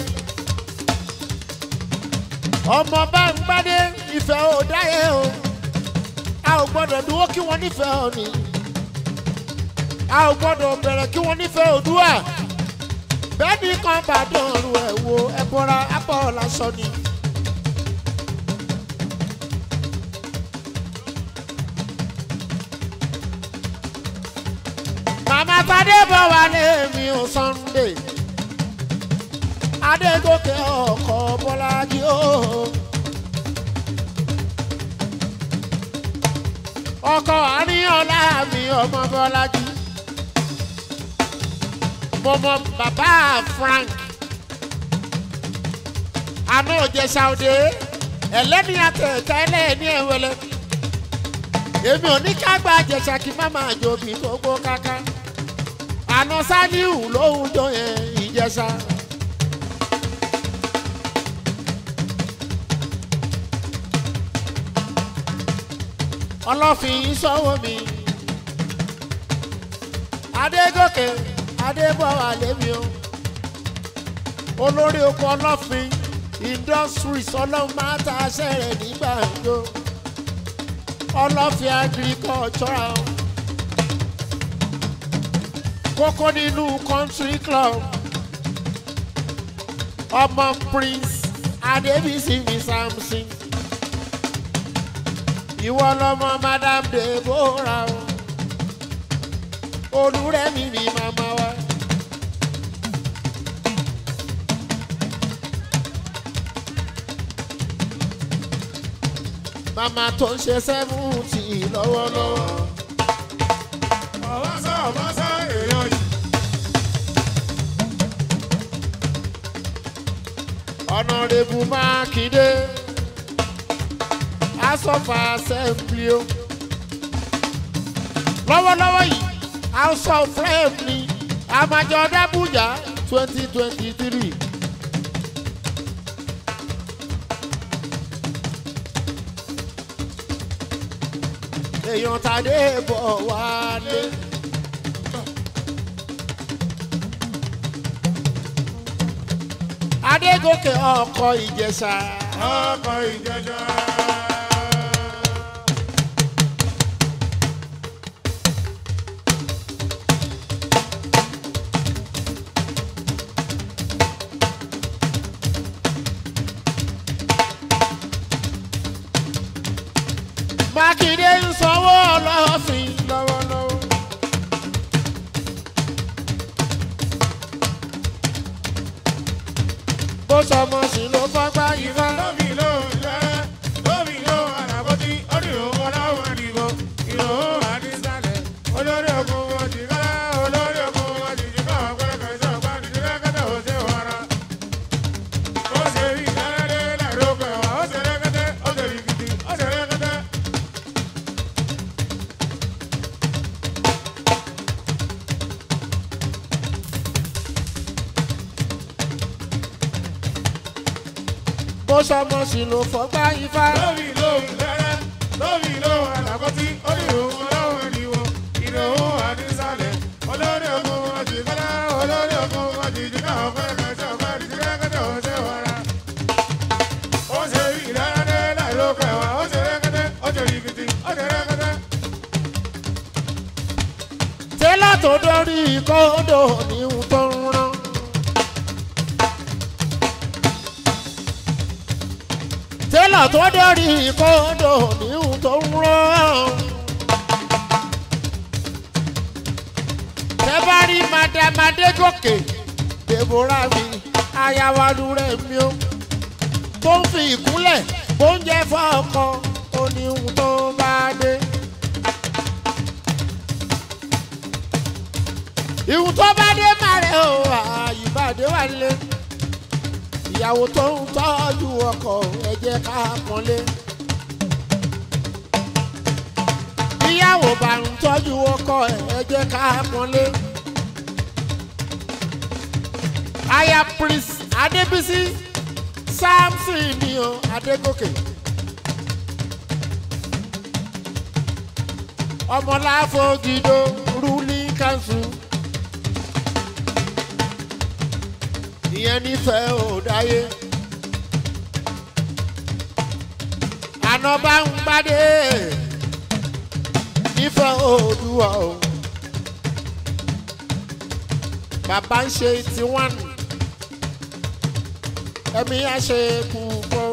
ọmọ bá ń gbádé ìfẹ́ ò dáyé o a ò gbọ́dọ̀ dúró kí wọ́n nífẹ̀ẹ́ òní a ò gbọ́dọ̀ bẹ̀rẹ̀ kí wọ́n nífẹ̀ẹ́ òdúà bẹ́ẹ̀ ni kan bá dọ̀rù ẹ̀ wo ẹ bọ́ra apọ̀ lásán ni. màmá tadé bọ̀ wá lé mi ò Sunday Adégòkè ọkọ̀ Bọ́lájí o. ọkọ̀ àníyànlá mi ọmọ Bọ́lájí. mo mọ bàbá Frank. àná Ìjẹ̀ṣà Òde ẹlẹ́ni àtẹ̀tẹ̀ ẹlẹ́ni ẹ̀wẹ̀lẹ̀. èmi ò ní ká gba Ìjẹ̀ṣà kí má máa jòbí tó gbó káká. àná Sálíù lóhùn jọ yẹn Ìjẹ̀ṣà. ọlọ́fin sọ́wọ́ mi Adégòkè Adébọ̀wálé mi o olórí oko ọlọ́fin industries ọlọ́mọ́ta aṣẹ́rẹ̀ nígbà yó ọlọ́fin agricultural kókó nínú country club ọmọ Prince Adébísí mi Samson ìwọ lọmọ Madam Deborah o Olúrẹ̀mí mi màmá wa. màmá tó ń ṣe sẹ́fúntì lọ́wọ́lọ́wọ́. ọwọ́ sọ ọwọ́ sọ èèyàn yìí. Honorable Mákindé House of Assembly o. lọ́wọ́lọ́wọ́ yìí House of Rep ni àmàjọ d'Abuja twenty twenty three. èèyàn Tadé bọ̀ wálé. Adégòkè ọkọ̀ Ìjẹ̀ṣà. ọkọ̀ Ìjẹ̀ṣà. Mákindé ń sanwó ọlọ́fin lọ́wọ́lọ́wọ́. bó sọmọ sí ló fọ́gbá ifá. lómi ló ń lẹ́ lómi ló àràbọ́tí oníhò ọlọ́wọ́ ìdìbò ìhò àdìsálẹ̀ olórí ogun wọn ti ká olórí ogun wọn ti jìkọ́ ọ̀pọ̀lọpọ̀ ìṣọ́ ọ̀pá nìdílé kẹta ò ṣe wàrà. ó ṣe rí ìdálẹ́dẹ́ láìrókè wá ó ṣe rẹ́kẹ́tẹ́ ó ṣe rìkìtì ó ṣe rẹ́kẹ́tẹ́. bó sọmọ sí ló fọ́gbá ifá. lómi ló ń lẹ́ lómi ló àràbọ́tí oníhò ọlọ́wọ́ ìdìbò ìhò àdìsálẹ̀ olórí ogun wọn ti ká olórí ogun wọn ti jìkọ́ ọ̀pọ̀lọpọ̀ ìṣọ́ ọ̀pá nìdílé kẹta ò ṣe wàrà. ó ṣe rí ìdálẹ́dẹ́ láìrókè wá ó ṣe rẹ́kẹ́tẹ́ ó ṣe rìkìtì ó ṣe rẹ́kẹ́tẹ́. tẹ́lá tó dórí kódò ní ohun tó ń rán. tẹ́lá tó dórí kódò ní ohun tó ń rán. tẹ́ bá rí Madam Adégòkè Deborah mi ayáwálú rẹ̀ mi ó tó ń fi ìkúnlẹ̀ oúnjẹ fọ́ọ̀kan ó ní ohun tó bá dé. ìhun tó bá dé màrẹ́ o àyíbàdé wà lé. ìyàwó tó ń tọ́jú ọkọ ẹ jẹ́ ká pọ́nlé. ìyàwó bá ń tọ́jú ọkọ ẹ jẹ́ ká pọ́nlé. aya Prince Adébísí Samson ni o Adégòkè. ọmọláfọ́gídó ruling council. ìyẹn nífẹ̀ẹ́ ò dáyé. àná bá ń gbádé nífẹ̀ẹ́ Oòduà o. bàbá ń ṣe tiwọn ẹ̀mí á ṣe púpọ̀.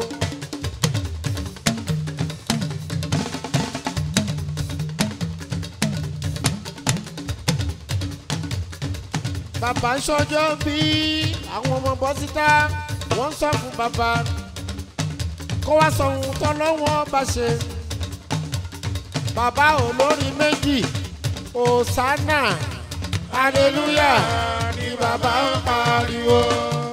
bàbá ń ṣọjọ́ bí àwọn ọmọ bọ́ síta wọ́n ń sọ fún bàbá kó wá sọ ohun tó lọ́wọ́ bá ṣe. bàbá olórí méjì Hosanna hallelujah ni bàbá ń pariwo.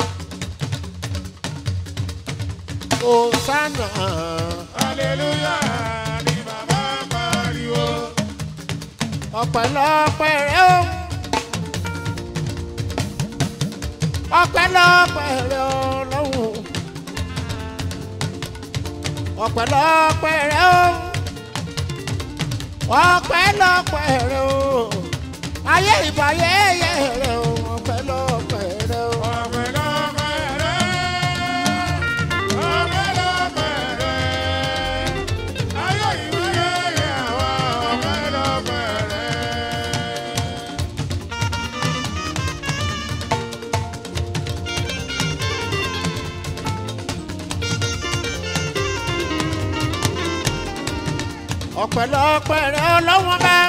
Hosanna hallelujah ni bàbá ń pariwo. ọpẹ́lọpẹ́ rẹ o. ọpẹ́lọpẹ́ rẹ Ọlọ́run. ọpẹ́lọpẹ́ rẹ o. ọpẹ́lọpẹ́ rẹ o. ayé ìbáyé yẹ rẹ o. ọpẹ́lọpẹ́ rẹ o. ọpẹ́lọpẹ́ rẹ. ọpẹ́lọpẹ́ rẹ. ayé ìbáyé yẹ wá ọpẹ́lọpẹ́ rẹ. ọpẹ́lọpẹ́ rẹ Ọlọ́run bá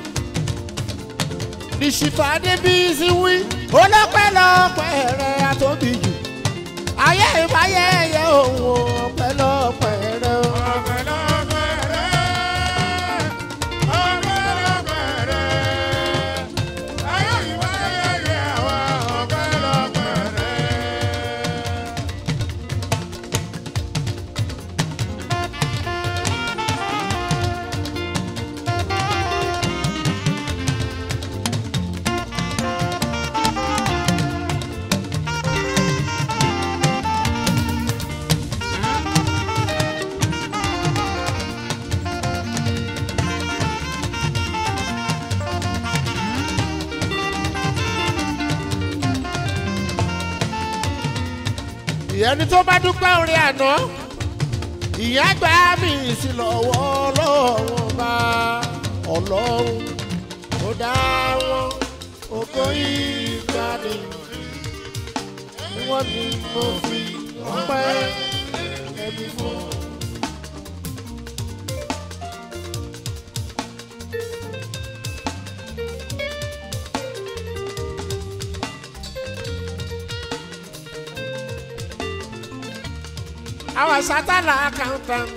nìṣìfà débi sí wí ọlọ́pẹ́lọpẹ́ rẹ àtóbi jù ayé ìbáyé yẹ òun ọpẹ́lọpẹ́ rẹ. ọpẹ́lọpẹ́ rẹ. ọpẹ́lọpẹ́ rẹ. ayé ìbáyé yẹ wá ọpẹ́lọpẹ́ rẹ. ẹni tó bá dúpẹ́ orí àná ìyá gbà mí sí lọ́wọ́ Ọlọ́run bá Ọlọ́run tó dá wọn ògo ìgbàdì wọ́n ní mo fi ọpẹ́ ẹbí fún. Our Satan accountant,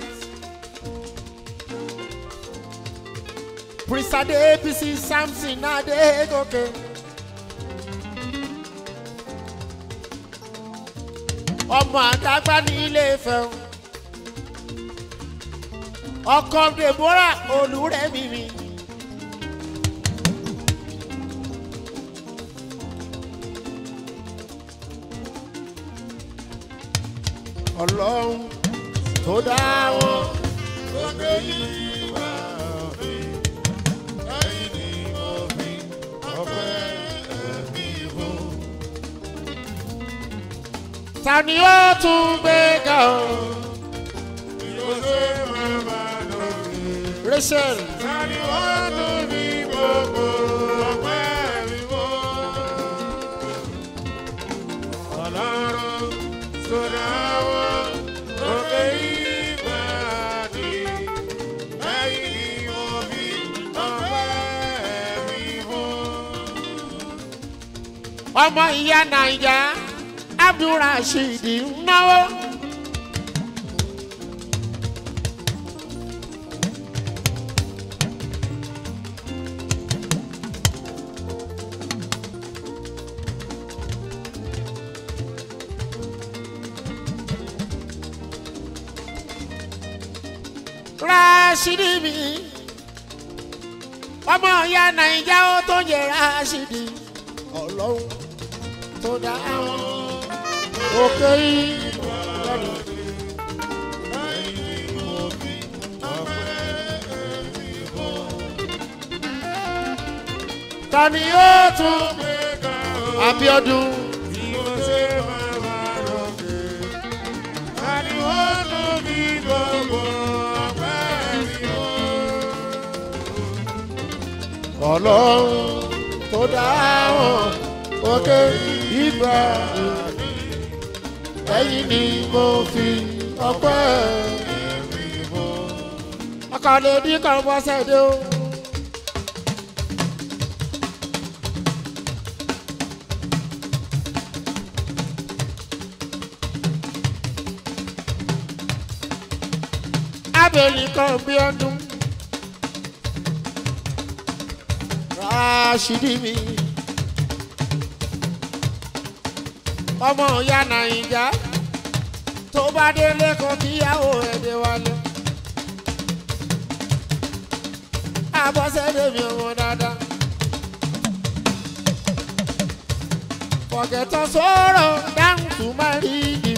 Prince Ade A P C Samson Adegoke, ọmọ àdàgbà ní Ilé Ifẹ̀, ọkọ Deborah Olúrẹ̀mí mi. Ọlọ́run tó dá wọn ògo yìí wá òfin. ẹ̀yin ni mo fi ọpẹ́ ẹ̀mí fún. ta ni ó tún gbé ga ọ́? ìwọ́sẹ̀ máa bá lórí. Rachel ta ni wọ́n tún fi gbogbo ọpẹ́ mi fún. Ọlọ́run tó dá wọn ògo yìí wá òfin. ẹ̀yin ni mo fi ọpẹ́ mi fún. ọmọ ìyá Naija Abdulrasheed ń náwó. Rashidi mi ọmọ ìyá Naija ó tó yẹ Rashidi Ọlọ́run tó dá wọn òkè ìwà lọ́dún. Ta ni ó tún Abíọ́dún? Ìwọ́sẹ̀ máa ọlọ́run tó dáhùn òkè ìgbà ẹ̀yìn ni mo fi ọpẹ́ ọkọ̀ lè dín kan bọ́sẹ̀ dé o. Abẹ́lì kan bí ọdún Rashidi mi ọmọ ìyá Nàìjà tó bá délé kan kíyàwó ẹ̀dẹ̀ wálé Abọ́sẹ̀dé mi ọmọ dáadáa fọ̀gẹ̀tọ̀ sọ̀rọ̀ dáhùn tó máa rí ìdí.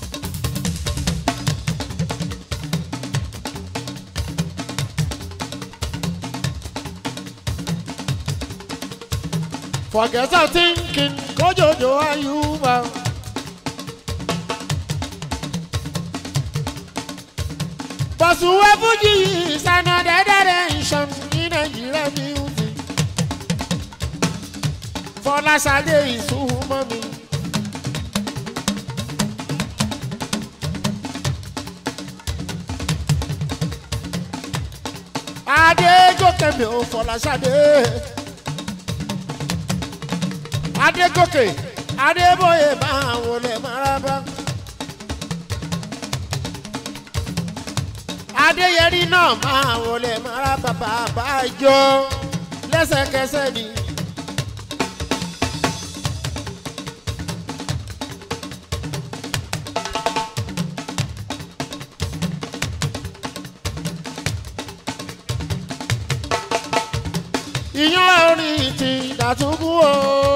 Forget our thinking, go Jojo Ayuba. But whoever is another direction in Nigeria music. For last day is who mommy. Ade go kemi o for last day. Adégòkè Adébóyè máa wọlé maraba Adéyẹrí náà máa wọlé maraba bàbá jọ lẹ́sẹ̀kẹsẹ̀ ni. Ìyàn orin ti dàtúkú o.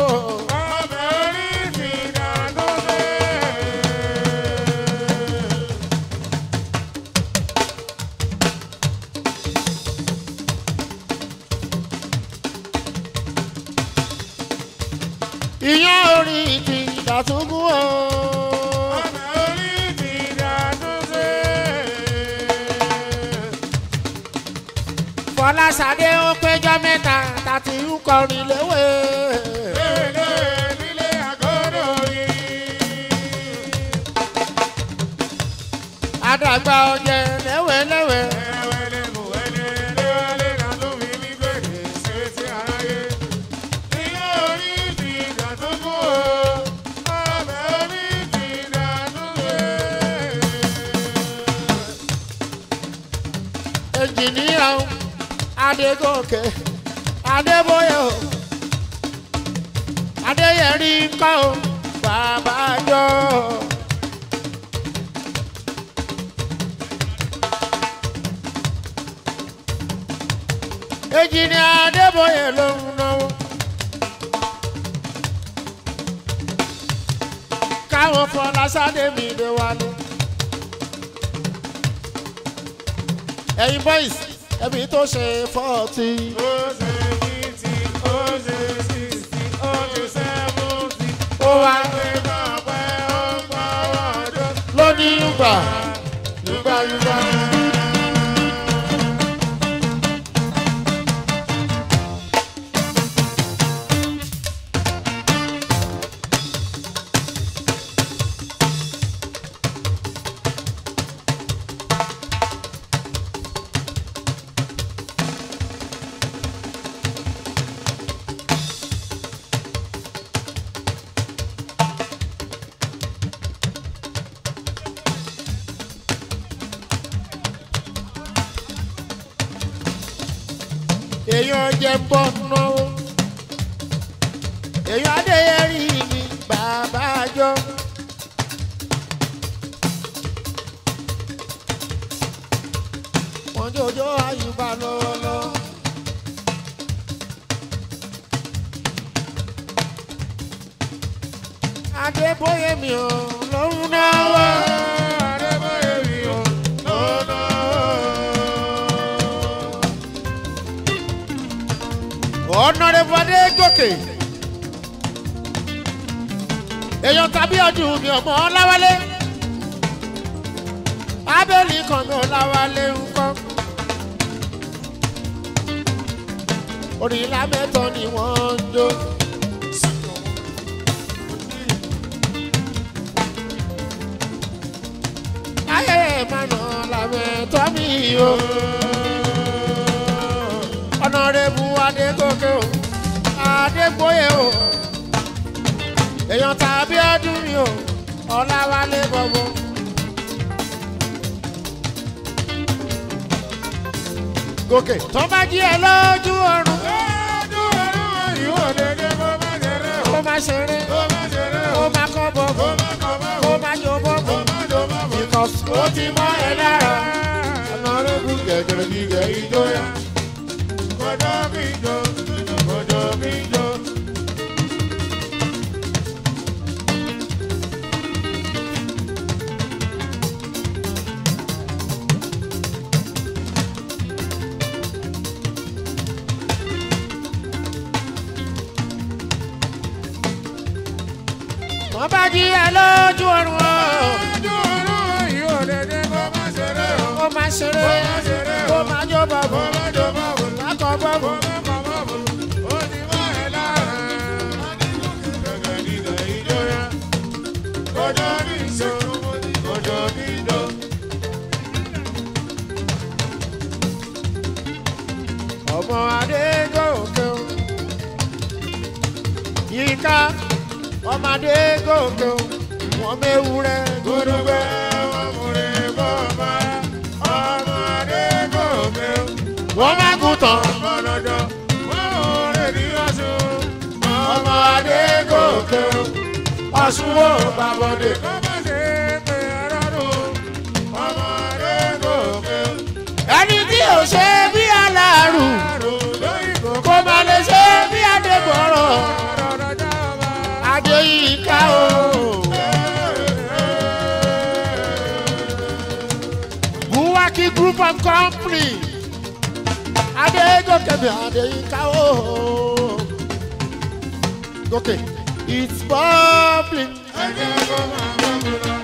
Ìyàn orin ti dàtúkú o. Ọ̀nà orí ti dàtúnṣe. Fọláṣadé ó péjọ mẹ́ta tàti ń kọrin léwé. Léwélé nílé àgọ́dọ̀ yìí. Àdàgbà ọ̀jẹ̀ léwéléwé. Engineer Adégòkè Adébóyè o Adéyẹrí ńkọ́ o bàbá jọ. Engineer Adébóyè ló ń náwó káwọn Fọláṣadé mi dé wálé. Ẹ̀yin boys ẹbí tó ṣe fọ́ọ̀tì. Ó ṣe fifty, ó ṣe sixty, ó ṣe seventy. Ó wá Ṣé máa pẹ́ ó pa ọjọ́? lónìí yúgbà yúgbà yúgbà. Èèyàn jẹ́ bọ́ náwó èèyàn Adéyẹrí mi bàbá jọ. Wọ́n jòjó Àyùbá lọ́wọ́lọ́wọ́. Adébóyè mi ò lóhùn náwó. Adébóyè mi ò lọ́nà. Honorable Adégòkè èèyàn tàbí ọdún mi ọmọ Ọláwálé Abẹ́lì kan mi Ọláwálé ńkọ́ orin lámẹ́tọ́ ni wọ́n ń jó. ayé mànà lámẹ́tọ́ mi o. ọ̀nàrẹ́bù adégòkè o adégbóyè o èèyàn tàbí ọdún mi o ọ̀làwálé bọ̀bọ̀. gòkè tó bá jí ẹ lójú ọrùn. lójú ọrùn ìwọ dédé kó má ṣeré o. kó má ṣeré kó má ṣeré o. kó má kọ́ bọ̀ kó má kọ́ bọ̀ kó má jó bọ̀ kó má jó bọ̀ bọ̀. because ó ti mọ́ ẹ lára. ọ̀nàrẹ́bù gẹ̀gẹ̀rẹ̀ gígẹ̀ ìjọya. kọjọ́ kí n jó kọjọ́ kí n jó. wọ́n bá jí ẹ lójú ọrùn o. lójú ọrùn ìwọ dédé kó má ṣeré o. kó má ṣeré kó má ṣeré o. kó má jó bọ̀ kó bọ̀ má jó bọ̀ bọ̀. lákọ̀ bọ̀ bọ̀. ọmọ adégòkè o yíká ọmọ adégòkè o wọ́n mewúrẹ́ Gúdúgbẹ́ wọn múre bọ́ọ̀mà ọmọ adégòkè o. wọ́n má gùn tán Ọmọdọ́jọ́ wọn ò lè ní ọ̀ṣun. ọmọ adégòkè o ọ̀ṣun wo bàbọ̀dé. Kọ́ má ṣe pé ọlọ́run ọmọ adégòkè o. ẹni tí ò ṣe bí aláàrù Àrùn lóyìnbó kó má lè ṣe bí adégbọ̀rọ̀ ọ̀dọ́dọ́jọ́ ọba. adéyíká o. buwaki group of company adégòkè bí adéyíká o. gòkè it's bubbling. Ẹ jẹ́ kó máa gbọ́dọ̀ lọ.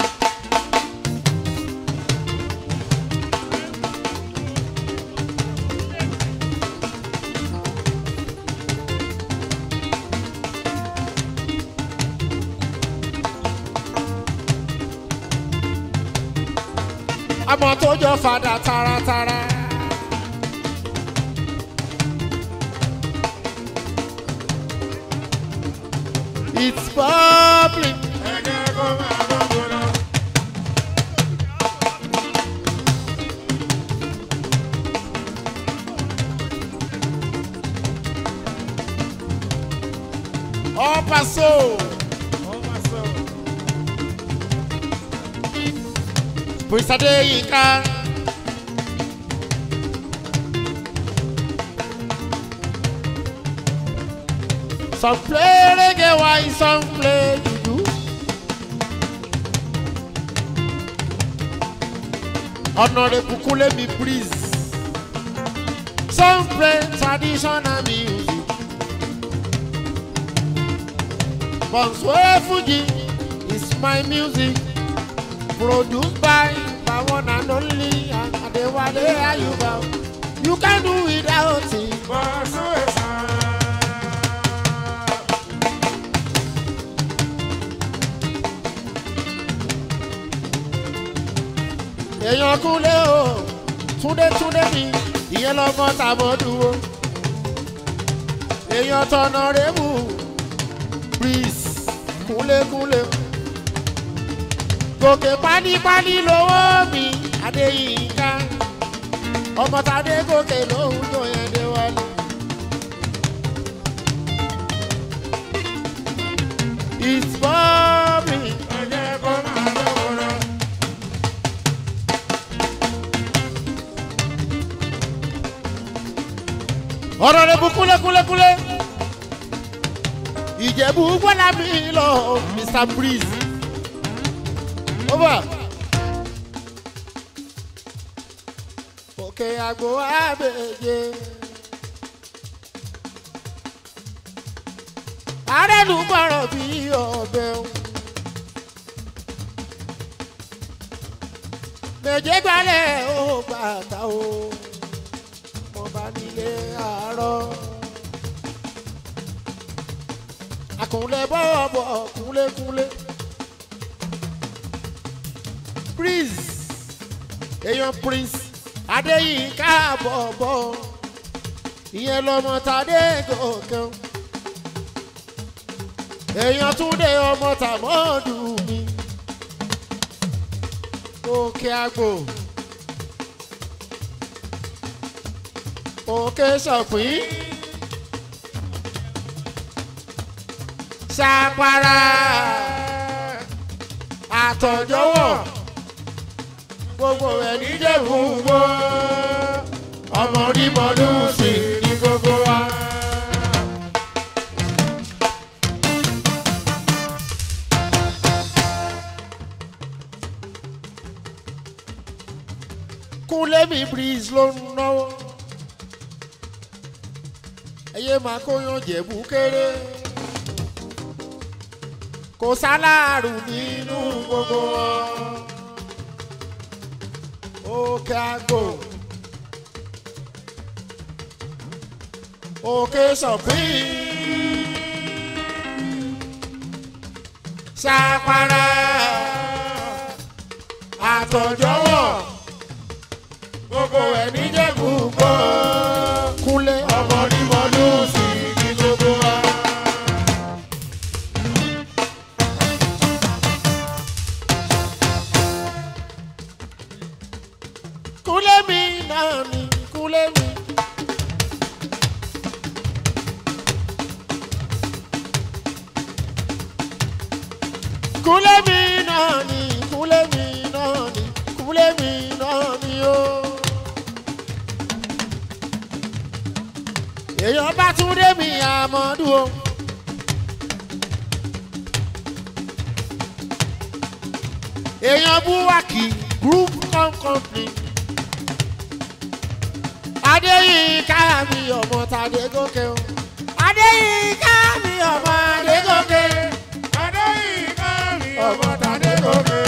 àmọ́ tó jọ fàdà taratara. it's bubbling. Ẹ jẹ́ kó máa gbọ́dọ̀ lọ. ọ̀pá so. Ọmọ sọ. Prince Adéyínká. some play reggae while some play juju. Honorable Kulemi Breeze. some play traditional music. Bonsoir Fuji is my music. Produced by the one and only Adewale Ayuba. You can do without it. Bọ́sù ẹ̀sán. èèyàn kúnlé o túndé túndé mi ìyẹn lọmọ tàbọ̀dù o èèyàn tọ̀nà rébù Breeze kúnlé kúnlé gòkè pálípálí lówó mi Adéyínká ọmọ tàdé gòkè lóhùn tó yẹn dé wálé. it's bubbling. Ẹ jẹ́ kó máa gbọ́dọ̀ lọ. ọ̀rọ̀ rẹ̀ bu kúlẹ̀kúlẹ̀kúlẹ̀ ìjẹ̀bú gbọ́dá mi lọ Mister Breeze over. òkè àgbo àbèjè àrẹ́lù gbọ́rọ̀ bí ọ̀bẹ o méje gbalẹ̀ ó bàtà o mo bá nílé àárọ̀ kúnlẹ̀ bọ́ọ̀bọ̀ kúnlẹ̀ kúnlẹ̀. Prince èèyàn Prince Adéyínká bọ̀bọ̀ ìyẹn lọmọ tàdé gòkè. Èèyàn Túndé ọmọ tàmọ́ọ̀dù mi òkè àgbò òkè sọ̀pín ṣàpàrà àtọ̀jọ́wọ̀ gbogbo ẹ̀ níjẹ̀bú gbó ọmọ rí mọ́lú sí ní gbogbo wa. Kúnlé mi Breeze ló ń náwó ẹyẹ máa kóyan jẹ̀bú kéré kò sálárù nínú gbogbo wọn. Òkè àgbò òkè sọ̀pín ṣàpàrà àtọ̀jọ́wọ̀ gbogbo ẹ̀ níjẹ̀bú gbó Kúnlé ọmọ ní mọ́lú sí ní gbogbo wa. Kúnlé mi náà ni Kúnlé mi. Kúnlé mi náà ni Kúnlé mi náà ni Kúnlé mi náà ni o. Èèyàn bá tún dé mi àmọ́dú o. Èèyàn Búwákì group company. Adéyínká mi ọmọ tàdé gòkè o. Adéyínká mi ọmọ tàdé gòkè. Adéyínká mi ọmọ tàdé gòkè.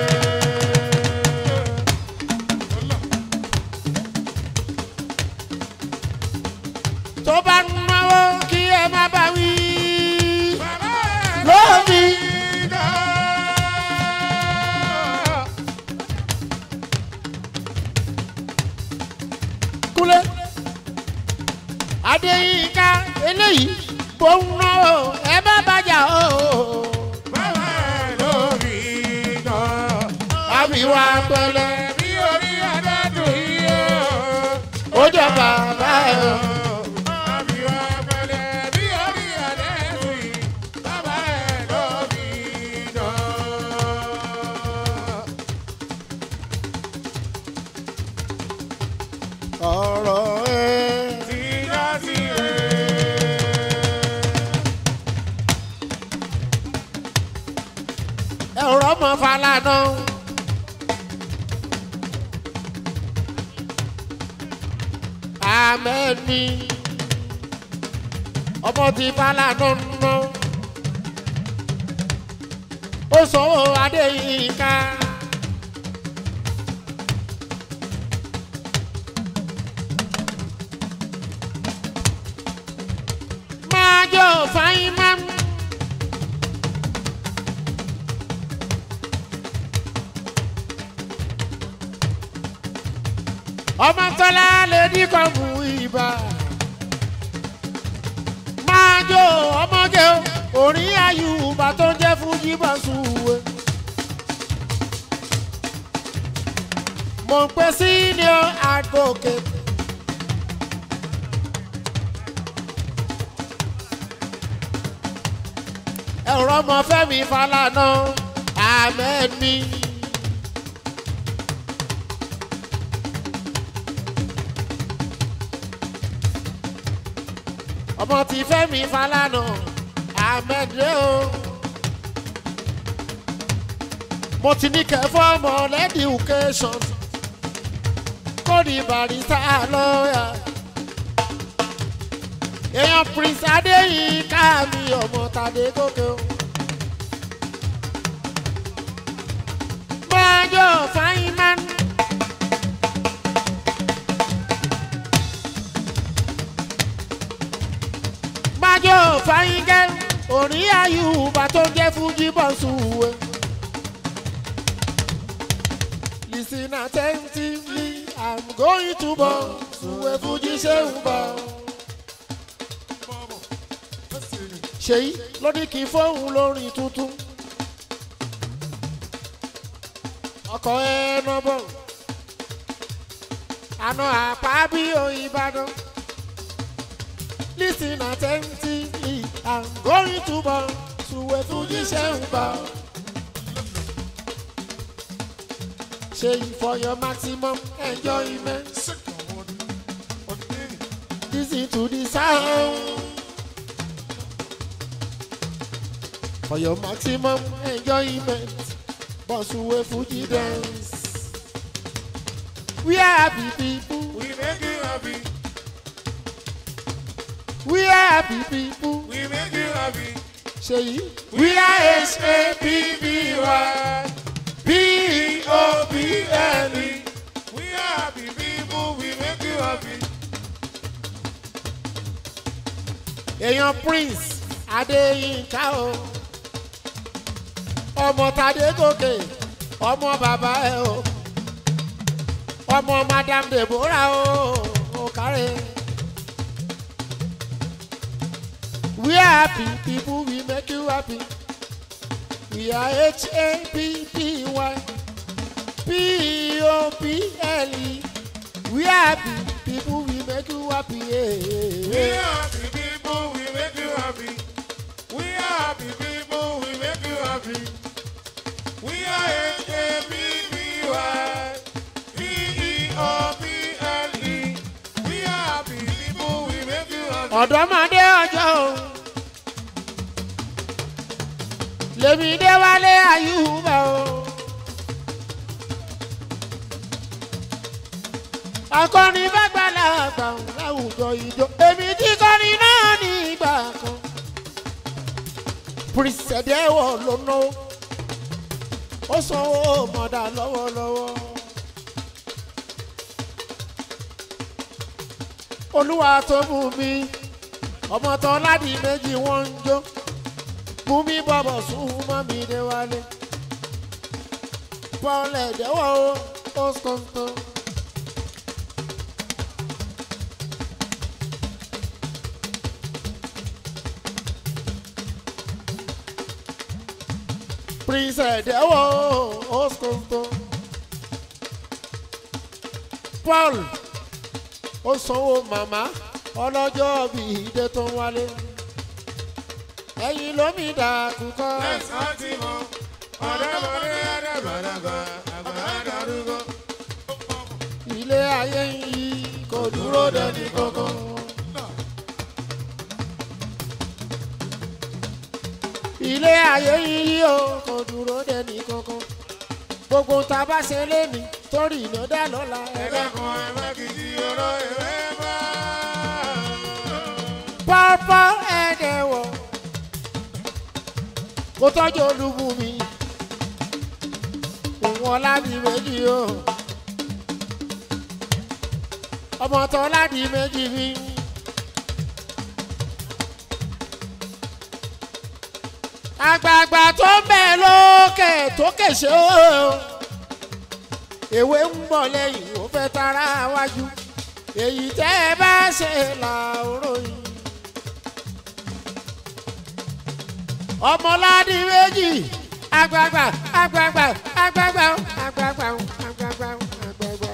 Tó bá ń náwó kí ẹ má bá wí. Lómi. Kúnlé Adéyínká eléyìí bó ń náwó ẹ má bàjá o. Bàbá ẹ̀ lórí gan. Àbí wá pẹ̀lẹ́ Bí orí adájọ́ yìí o. ó jọ bàbá ẹ̀ o. Ọ̀rọ̀ ẹ̀ Ti já sí rẹ̀. ẹ̀rọ ọmọ Fálànà. Ahmed mi ọmọ ti Fálànà ná. Ó sanwó Adéyínká. Májò fáyín máa ń. Ọmọ Tọ́lá lè ní kan mú ibà. Májò ọmọge orin Àyùbá tó ń jẹ́ fún jíbọ̀ sùwé. Mo ń pè senior advocate. Ẹ̀rọ ọmọ Fẹ́mi Fálànà Ahmed mi. Ọmọ ti Fẹ́mi Fálànà Ahmed rẹ o. Mo ti ní kẹfọ́ ọmọ lẹ́díùkéṣọ̀n kó di barista lọ́ọ̀yà. Èèyàn Prince Adéyínká mi ọmọ tàdé gòkè o. Májò fáyín máa ń. Májò fáyín gẹ́ orí Ayuba tó ń jẹ́ Fuji Bọ́sùwé. Listen attentively, I'm going to Bọ́sùwé Fuji ṣe ń bọ̀. Ṣèyí ló ní kí fóun lórin tuntun. Ọkọ̀ ẹ̀nà bọ̀. Àná àpábí Ìbàdàn. Listen attentively, I'm going to Bọ́sùwé Fuji ṣe ń bọ̀. Ṣèyí for your maximum enjoyment. Listen to the sound. For your maximum enjoyment, Bọ́sùwé Fuji dance. We are happy people. We make you happy. We are happy people. We make you happy. Ṣèyí. We are H A P B Y P O P L E. We are happy people. We make you happy. Èèyàn Prince Adéyínká o. Ọmọ Tadégòkè, ọmọ bàbá ẹ o. Ọmọ Madam Deborah o, o kárẹ̀. We are happy people, we make you happy. We are H A P P Y P O P L E. We are happy people, we make you happy. Yeah. We are happy people. We make you happy. We are happy people. We make you happy. We are H A P B Y P E O P L E. We are happy people. We make you happy. Ọ̀dọ́mọdé ọjọ́ o. Lèmi dé wálé Ayuba o. Akọrin bá gbàlagbà láwùjọ ìjọ. Èmi tí kọrin náà ní ìgbà kan. Prince Ẹ̀dẹ́wọ̀ ló ná. Ó sanwó mọ̀dà lọ́wọ́lọ́wọ́. Olúwa tó mú mi. Ọmọ tán láti méjì wọ́n ń jó. Mú mi bọ̀bọ̀ sún mọ́ mi dé wálé. Paul Ẹ̀dẹ́wọ̀ o, ó skọ́ńtò. Prince Ẹ̀dẹ́wọ̀ o, ó skọ́ńtò. Paul ó sanwó màmá ọlọ́jọ́ bíi ìdè tó ń wálé. Ẹ̀yin ló mi dà kúkọ́. Ẹ̀sán ti mọ ọ̀dọ́mọdé àdàgbàdàgbà àgbà darúgbó. Ilé ayé yìí kò dúró dẹni kankan. Ilé ayé yìí o kò dúró dẹni kankan. Gbogbo tá a bá ṣe léni torí iná dá lọ́la. Ẹ̀dẹ́kun ẹ̀fẹ́ kìí ọ̀rọ̀ ẹ̀fẹ́ bá. Pọ́pọ́ Ẹ̀dẹ́wọ̀ kó tọ́jú olúbu mi. Òun ọ̀làdì méjì o. Ọmọ tó ọ̀làdì méjì mi. Àgbààgbà tó ń bẹ lókè tó kèsè o. Èwe ń bọ̀ lẹ́yìn ó fẹ́ tara wájú. Èyí tẹ́ ẹ bá ṣe làóró yìí. Ọmọládì méjì. Àgbààgbà àgbààgbà àgbààgbà àgbààgbà àgbààgbà àgbààgbà.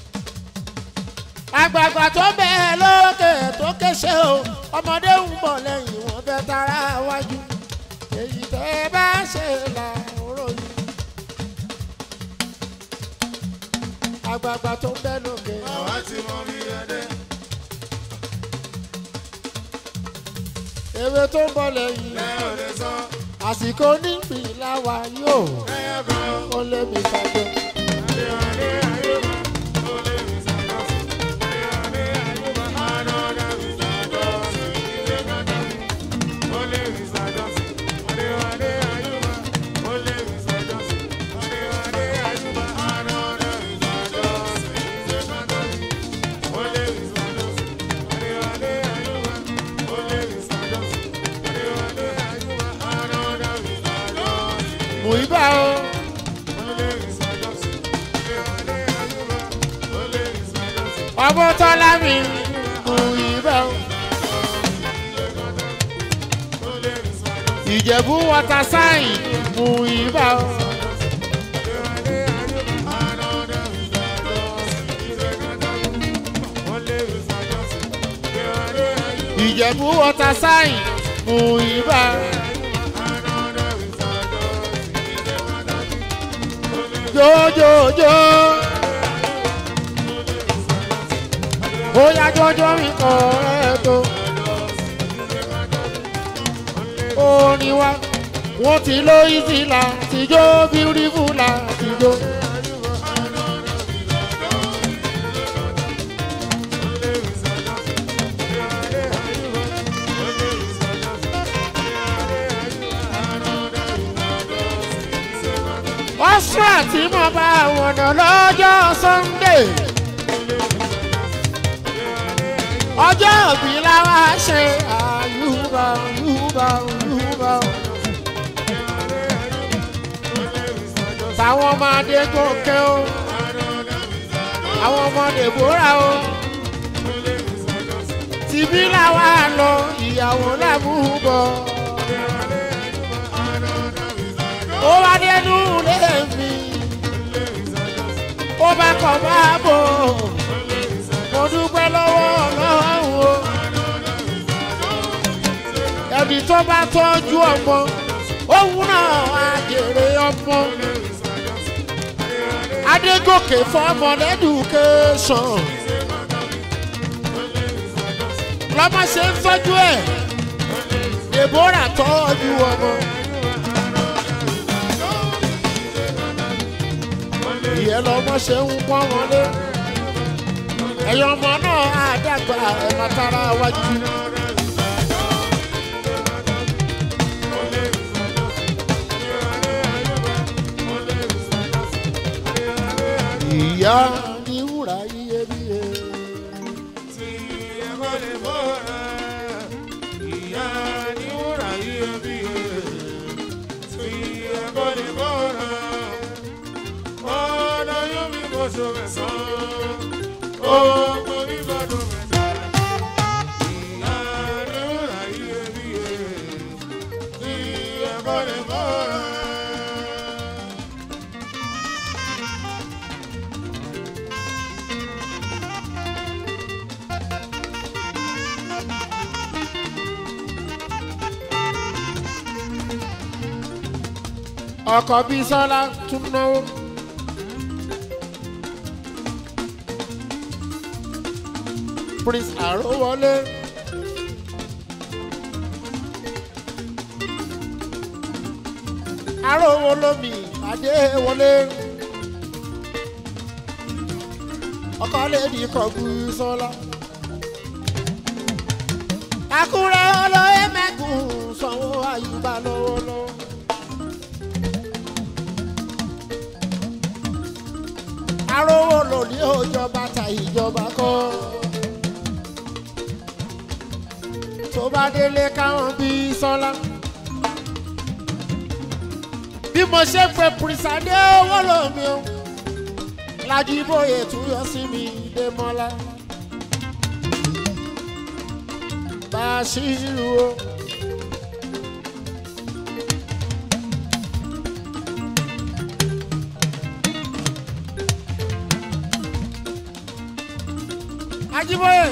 Àgbààgbà tó ń bẹ lókè tó kèsè o. Ọmọdé ń bọ̀ lẹ́yìn wọ́n fẹ́ tara wájú. Èyí tẹ́ ẹ bá ṣe làóró yìí. Àgbààgbà tó ń bẹ lókè. Àwa ti mọ bí ẹdẹ. Ewé tó ń bọ̀ lẹ́yìn. Lẹ́ ò lè sọ. Àsìkò nípìn láwa yóò. Ẹyẹ kan. Ó lé mi sàjọ. Adé adé Ayuba. Ó lé mi sàjọ. Adé adé Ayuba. Àná dá mi sàjọ. Ilé kàkà mi. Ó lé mi sàjọ. Adé adé Ayuba. Ó lé mi sàjọ. Adé adé Ayuba. Àná dá mi sàjọ. Ilé kàkà mi. Ó lé mi sàjọ. Adé adé Ayuba. Ó lé mi sàjọ. Adé adé Ayuba. ọmọ tọ́lá mi mú ibẹ̀ o. Ìjẹ̀bú wọ́tà sáyìn mú ibẹ̀ o. Ìjẹ̀bú wọ́tà sáyìn mú ibẹ̀ o. Jojojo. Oya jojo mi kọ ẹ̀tọ́. Orin wa wọ́n ti lo easy la ti jó beautiful la ti jó. Ọ̀sùn àti mo bá wọn nà lọ́jọ́ Sunday. Ọjọ́ òbí la wá ṣe àyùbá àyùbá àyùbá. Táwọn ọmọdé gòkè o, àwọn ọmọdé bóra o. Tìbí la wá lọ, ìyàwó làbúbọ̀. Ó wá dénú lé mi, ó bá kọ̀ bá bò. Mo dúpẹ́ lọ́wọ́ Ọlọ́run o. Ẹni tó bá tọ́jú ọmọ, òun náà á jèrè ọmọ. Adégòkè fọ́mọ lẹ́dùkéṣọ̀n. Lọ́mọ ṣe ń tọ́jú ẹ̀, Deborah tọ́jú ọmọ. Ìyẹn lọ́mọ ṣe ń pọ́n wọn lé. Ẹ̀yin ọmọ náà á dàgbà ẹ̀ máa tara wájú. Ìyá ni wúrà iyebíye. Tí ẹ bá lè bọ́ra, ìyá ni wúrà iyebíye. Tí ẹ bá lè bọ́ra, ọ̀nà yóò mi bọ́ sóbẹ̀ sàn. Ọmọ mi gbọ́dọ̀ mẹ́ta. Ìyá ni wúrà iyebíye. Tí ẹ bá lè bọ́ra. Ọkọ Bísọ́lá tún náwó. Prince Àrówọlé. Àrówọlómi Adéwọlé. Ọkọ lèdí kọ Bísọ́lá. Àkúrẹ́ olóyè mẹ́kùn sanwó Àyùbá lọ́wọ́lọ́wọ́. Arówó lò ní òjọba ta ìjọba kọ́. Tó bá délé káwọn Bísọ́lá. Bí mo ṣe pé Prince Adéwọlómi o, Lájíbóyè tún yọ sí mi Démọ́lá. Bàṣírù o. Ajíbóyè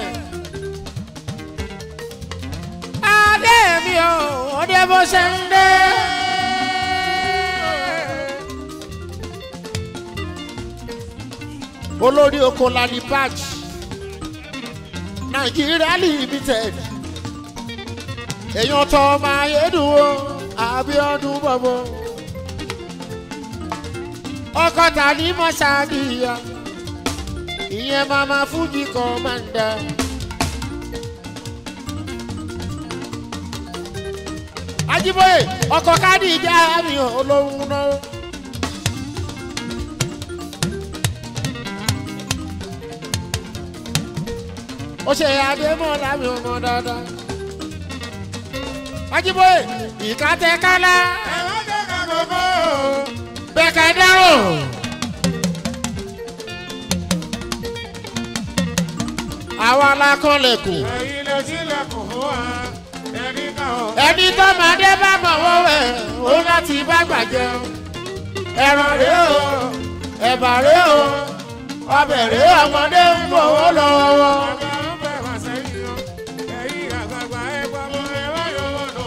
adé mi o, ọdẹ bó ṣe ń dé. Olórí oko Lalibaj Nigeria Limited. Èèyàn tó máa yédùn o, Abíọ́dún bọ̀bọ̀. Ọkọ̀ tàbí mọ́ṣáàdìyà. Ìyẹn Mama Fuji Commander. Ajíbóyè ọkọ̀ káàdì ìjà mi olóhùn náà. Ó ṣe Adémọ́lá mi ọmọ dáadáa. Ajíbóyè ìkàtẹ́ kálá. Ẹ má jẹ́ ká gbogbo. Bẹ́ẹ̀ka dáhùn. àwa la kọ́lẹ̀kùn. ẹ̀yin lè sílẹ̀kùn fún wa ẹni kan ò. ẹni tó máa dé bá mọ̀ wọ́wẹ́ ó láti bá gbàjẹ́ o. ẹran rèé o ẹ̀bà rèé o ọbẹ̀ rèé ọmọdé ń bọ̀ ó lọ́wọ́. ọ̀gá ń bẹ̀ wá sẹ́yìn o ẹ̀yin àgbààgbà ẹ̀ pamọ́ ẹ̀ wá yọ̀wọ̀ nù.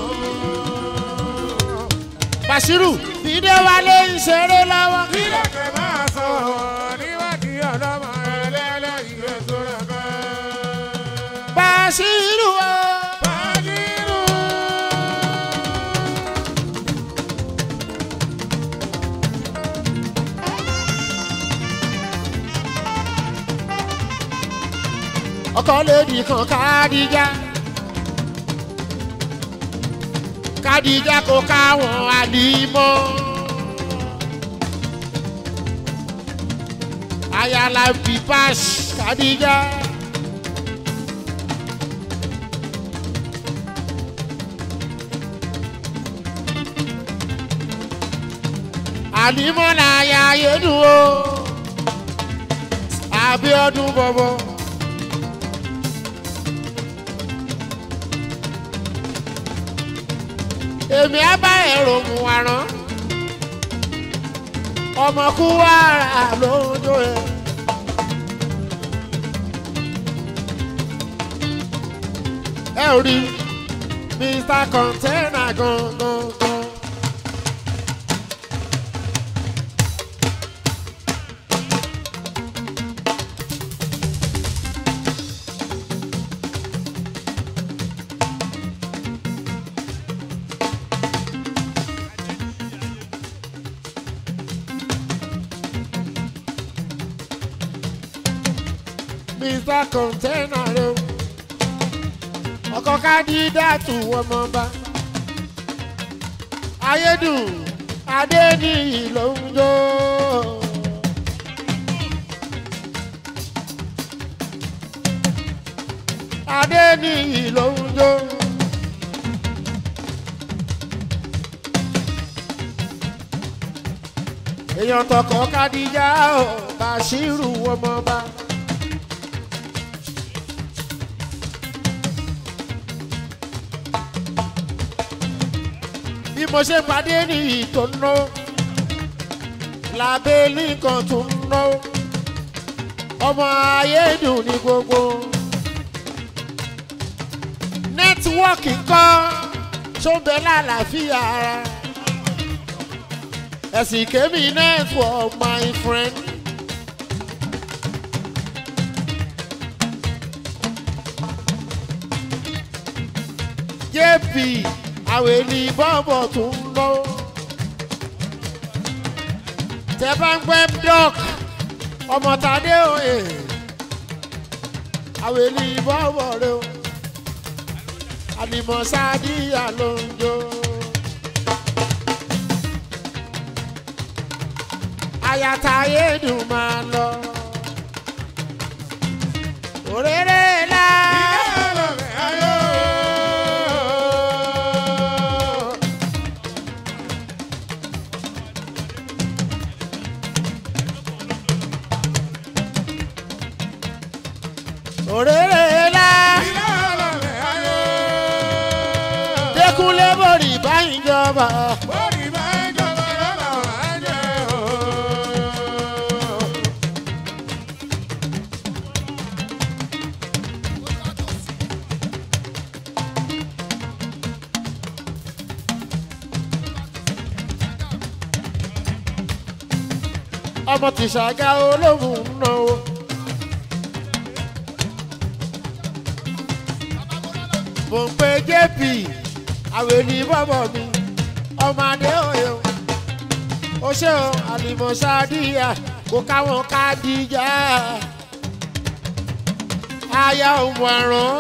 Bashiru fìdí wálé ń ṣeré lọ́wọ́. kílẹ̀kẹ̀ máa sọ níwádìí ọlọ́mọ ẹlẹ́lẹ́yìn ètò rẹ̀ kan. Bashiru o. Bashiru. ọkọ lèdì kan Kádíjà Kádíjà kò káwọn Àlímọ́ ayala pipash Kádíjà Àlímọ́ láyà yédùn o Abíọ́dún bọ̀bọ̀. èmi á bá ẹ̀rọ mu àrán ọmọ kú wàrà lójó ẹ. ẹ ò rí Mister Container gangan gan. Mister Container rẹ o ọkọ Kádíjàtù ọmọọba ayédùn Adéníyì ló ń jó. Adéníyì ló ń jó. èèyàn tọkọ Kádíjà o Bashiru ọmọọba. bí mo ṣe pàdé ní ìtòná lábẹ́ nìkan tó ń ná ọmọ ayédùn ní gbogbo nẹ́tíwọ́ọ̀kì kan tó ń bẹ lálàáfíà ara ẹ̀sìn kémi network my friend. J P àwẹ̀lì bọ́ọ̀bọ̀ tó ń lọ. tẹ bá ń gbẹ́ dọ́k ọmọ tàdé òye àwẹ̀lì bọ́ọ̀bọ̀ rẹ o àlìmọ̀ Sádíyà ló ń jó. àyàtà ayédùn máa lọ. òrèrè la. òrèrè la. Dékúnlé bòrì báyìí jọba. bórí bá ń jọba lọ́la wà á jẹ́ o. ọmọ tìṣàgá olóhùn ń náwó. mo ń pe J P àwẹ̀lì bọ́bọ̀ mi ọmọdé òye o ó ṣe o àlìmọ̀ Sádíyà kò káwọn Kádíjà aya òmùàrán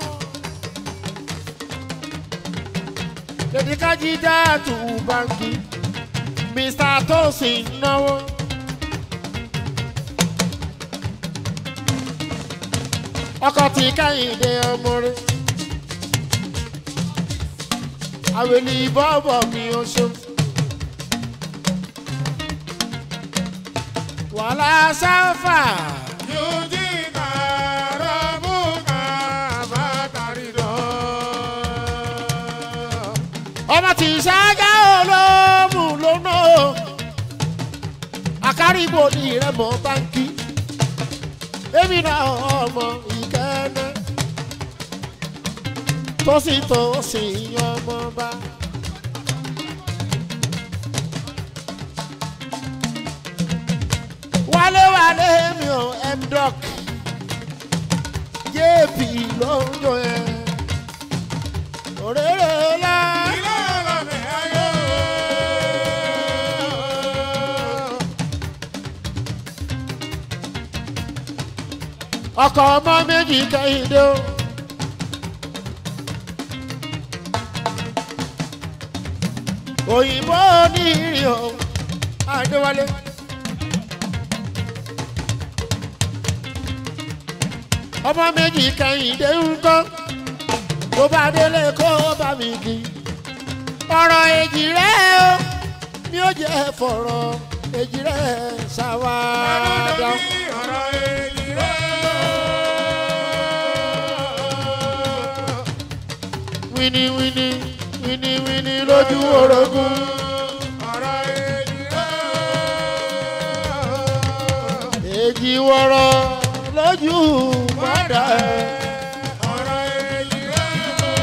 lèdí Kádíjàtù báńkì Mister Tosin náwó. ọkọ tí Kẹ́hìndé ọmọ rẹ̀ àwẹ̀lì bọ́ọ̀bọ̀ mi ò ṣe. wàhálà sáfà. yóò jí kàrà mú kálíbò ní ìrẹ́mọ̀ báńkì èmi náà ọmọ ìkẹ́nẹ́ tó sì tó sì ọmọ bá. wálé wálé mi ò mdoc jp ló ń jó yẹn òrèrè la. ọkọ̀ ọmọ méjì kẹ́hìndé o. òyìnbó onírìn o Adéwálé. ọmọ méjì kẹ́hìndé ń kọ́ tó bá délé kó bá mi kí. ọ̀rọ̀ èjì rẹ̀ o mi ò jẹ́ fọ̀rọ̀ èjì rẹ̀ ṣàwádà. ọ̀rọ̀ èjì rẹ̀. wíní wíní wíní wíní lójú orogún. ọ̀rọ̀ èjì rẹ̀. èjì wọ̀rọ̀ lójú padà. ọ̀rọ̀ èjì rẹ̀.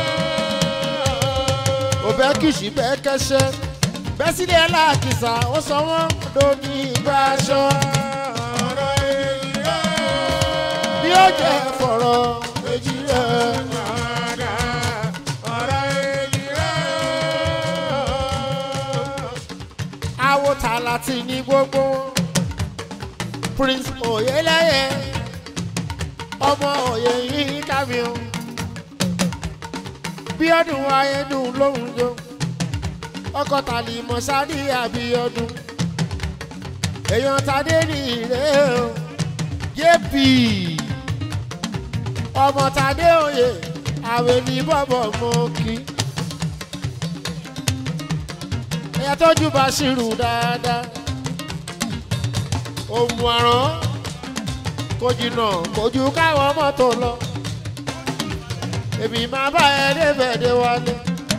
òbẹ́ kìsì bẹ́ẹ̀ kẹsẹ́ bẹ́ẹ̀ sílẹ̀ aláàkìsà ó sọ wọ́n lóní ìgbà aṣọ. ọ̀rọ̀ èjì rẹ̀. bí ó jẹ́ fọ̀rọ̀ èjì rẹ̀. Tàlàtì ní gbogbo Prince Oyeleye ọmọ òye yìí kábíọ́ bí ọdún ayédùn lóhùn jọ ọkọ tàlí mọ́sádì àbíọdún èèyàn tàdé ní ìrè o jp ọmọ tàdé òye àwẹ̀ ní bọ́bọ̀ mọ́ kí. ẹ̀yà tọ́jú Bàṣírù dáadáa òmù àrán kò jìnnà kò ju káwọn mọ́tò lọ èmi máa bá ẹ débẹ̀ dé wálé.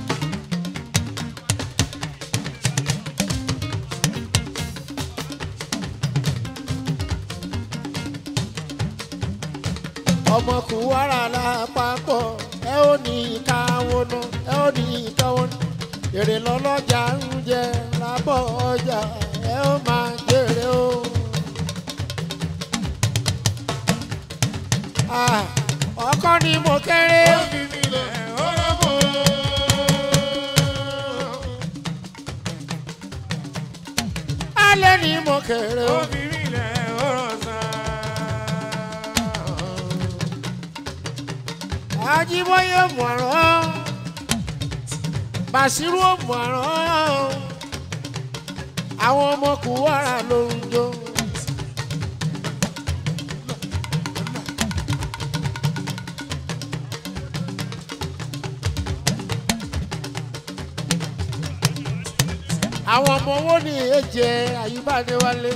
ọmọkùnrin wàrà lápapọ̀ ẹ ò ní ìkáwọ́ náà ẹ ò ní ìkáwọ́ náà. èrè lọ́lọ́jà ń jẹ lábọ̀ ọjà ẹ ó máa jèrè o. ọkọ ni mo kéré. alẹ́ ni mo kéré o. Ajíbóyè mọ̀ràn. Bàṣírù òmùàrán àwọn ọmọ Kúwárà ló ń jó. àwọn ọmọ owó ní èjẹ Àyùbádéwálé.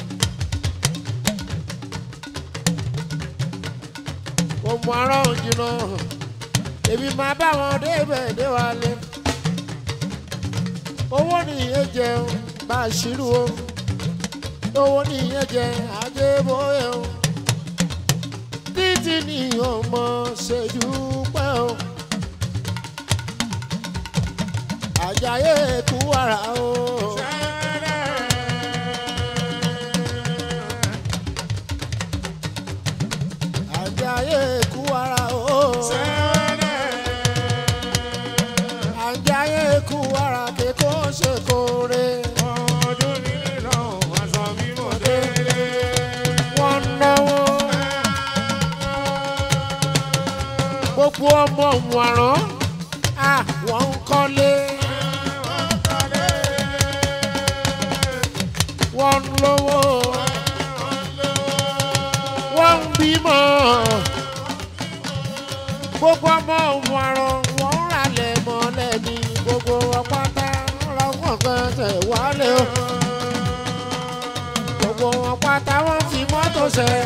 òmùàrán jìnnà èmi máa bá wọn débẹ̀ déwálé. owó nìyẹn jẹ Bàṣírù o owó nìyẹn jẹ Adébóyè o títí ní ọmọ ṣèdúpẹ́ o Àjàyè Kúwárà o. Àjàyè Kúwárà o. Àjàyè Kúwárà kéko ṣe kóore. ọdún nílò aṣọ mímọ́ délé. Wọ́n náwó. Gbogbo ọmọ Òmùàrán wọ́n ń kọ́lé. Wọ́n ń lówó. Wọ́n ń bímọ. Gbogbo ọmọ Òmùàrán wọ́n ń ralẹ̀ mọ́lẹ̀ ní gbogbo wọn pátá lọ́wọ́ kan tẹ̀ wálé o. Gbogbo wọn pátá wọ́n fi mọ́tò ṣẹ̀.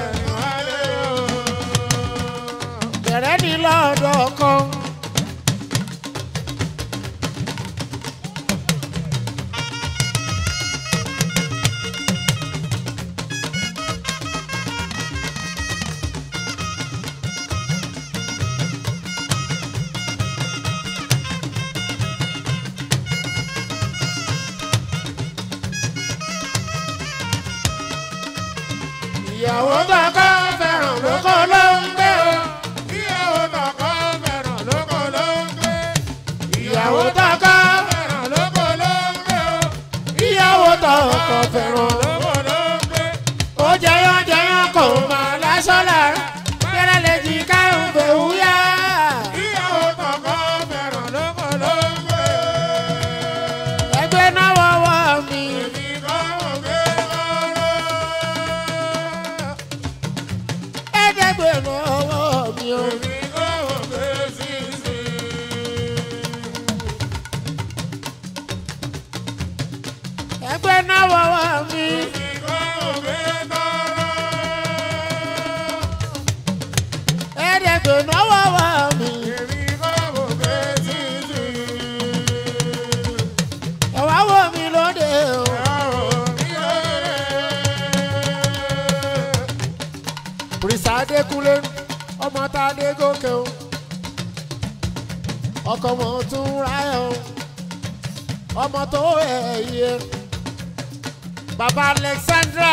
Bẹ̀rẹ̀ ní lọ́dọ̀ kan. tọkọ fẹ́ràn lóko ló ń gbé o. ìyàwó tọkọ fẹ́ràn lóko ló ń gbé. ìyàwó tọkọ fẹ́ràn lóko ló ń gbé o. ìyàwó tọkọ fẹ́ràn lóko ló ń gbé. ó jẹyàn jẹyàn kò má lásán lára kẹrẹ lè jí káyọ̀ fẹ́ wúyà. ìyàwó tọkọ fẹ́ràn lóko ló ń gbé. ẹgbẹ́ náà wọ́wọ́ mi. èmi kọ́ mọ̀ pé lọ́rọ́. ẹgbẹ́ náà wọ́wọ́ mi o. èmi kọ́ mọ̀ pé sísè. ẹgbẹ́ náà wọ́wọ́ mi. èmi kọ́ mọ̀ pé lọ́rọ́. ẹgbẹ́ náà wọ́wọ́ mi. èmi kọ́ mọ̀ pé sísè. ẹ̀wá wo mi lóde o. Prince Adékúnlé ọmọ tá a dé gòkè o. ọkọ mọ̀ tún ráyọ̀ o. ọmọ tó ẹ̀yẹ. bàbá Alexandra.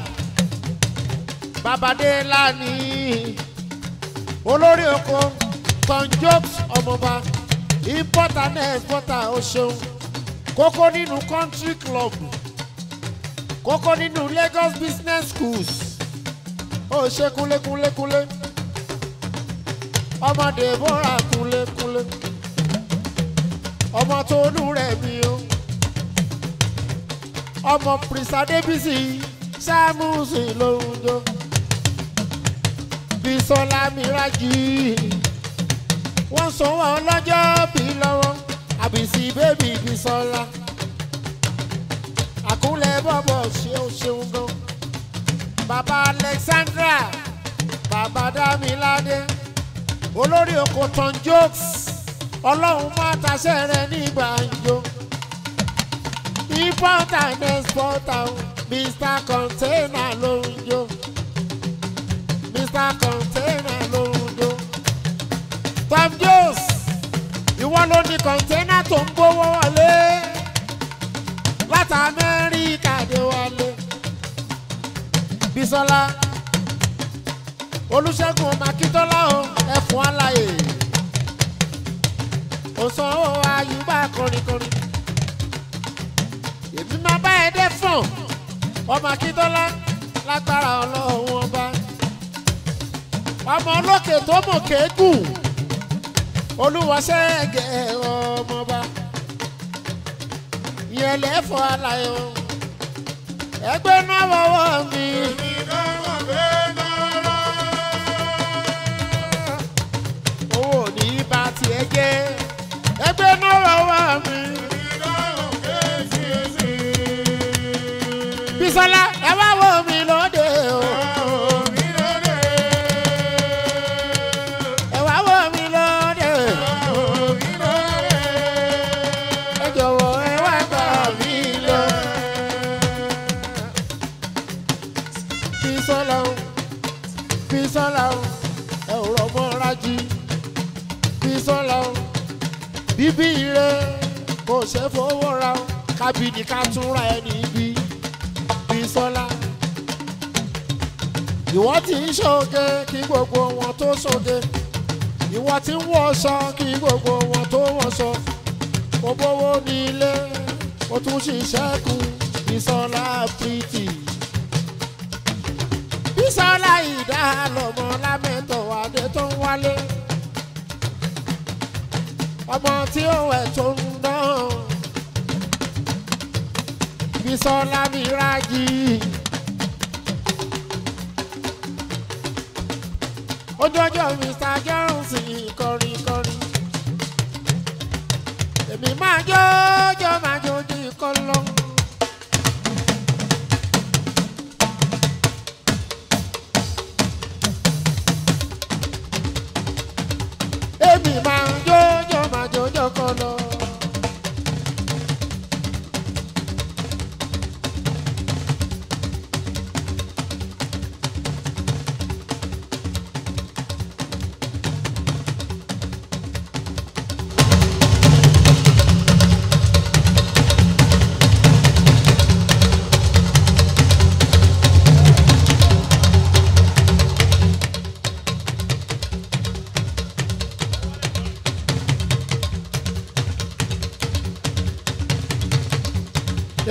bàbá Délání. olórí oko Tom Jobs ọmọba. importer and exporter o ṣeun. kókó nínú country club. kókó nínú Lagos business schools. ó ṣe kúnlékúnlékúnlé. ọmọ Deborah kúnlékúnlé. ọmọ tó lù rẹ̀ mi o. ọmọ Prince Adébísí Sámúsì lóhùn jó. Bísọ́lá Mìrájì wọ́n sọ wọ́n lọ́jọ́ bí lọ́wọ́. àbísí bébì Bísọ́lá. àkúnlẹ̀ bọ̀bọ̀ ṣeun ṣeun gan. bàbá Alexandra bàbá Dámiládé olórí oko Tom Jobs ọlọ́run má taṣẹ́ rẹ ní gbàǹjo. importer and exporter Mister Container ló ń jó. Mister Container ló ń jó. Tom Jobs ìwọ ló ní kọ̀ńténà tó ń gbówó wọlé láti Amẹ́ríkà dé wọlé. Bísọ́lá Olúṣẹ́gun Makíntọ́lá o ẹ̀fún aláyè òsanwó Àyùbá kọrinkọrin. èmi máa bá ẹ dé fún ọmọ Akíntọ́lá lágbára ọlọ́run ọba. ọmọ olókè tó mọ̀ kéégùn Olúwaṣẹ́gẹ̀ ọmọba. ìyẹn lẹ́fọ̀ aláyè o ẹgbẹ́ náà wọ́wọ́ mi. èmi kọ́ mọ̀ pé lọ́rọ́. owó ní bá tiẹ̀ jẹ́ ẹgbẹ́ náà wọ́wọ́ mi. èmi kọ́ mọ̀ pé sísè. Bísọ́lá ẹ wá wo mi lóde o. mi lóde. ẹ wá wo mi lóde. mi lóde. ẹ jọ̀wọ́ ẹ wá gbà mí lọ. Bísọ́lá o Bísọ́lá o ẹ ò rọmọ rájí. Bísọ́lá o bíbí ire kò ṣe fowó ra o kábìnì ká tún ra ẹni bí. Bísọ́lá ìwọ tí ń ṣoge kí gbogbo wọn tó ṣoge. ìwọ tí ń wọṣọ kí gbogbo wọn tó wọṣọ. kò bówó ní ilé ó tún ṣiṣẹ́ kù. Bísọ́lá pretty. Bísọ́lá ìdá lọ́mọ lámẹ́tọ̀ adé tó ń wálé. ọmọ tí ó wẹ̀ tó ń dán. Bísọ́lá Mìrájì. ojoojú Mister Johnson kọrin kọrin. èmi máa jójó máa jójú ikọ́ lọ. èmi máa jójó máa jójó kọ́ lọ.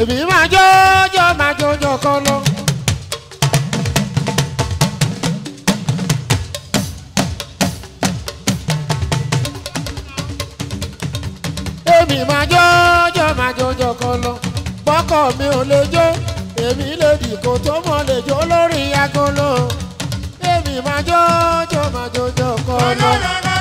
èmi máa jó jó máa jó jó kọ́ lọ. èmi máa jó jó máa jó jó kọ́ lọ. bọ́kọ̀ mi ò lè jó èmi lè dìkò tó mọ̀ lè jó lórí agolo. èmi máa jó jó máa jó jó kọ́ lọ.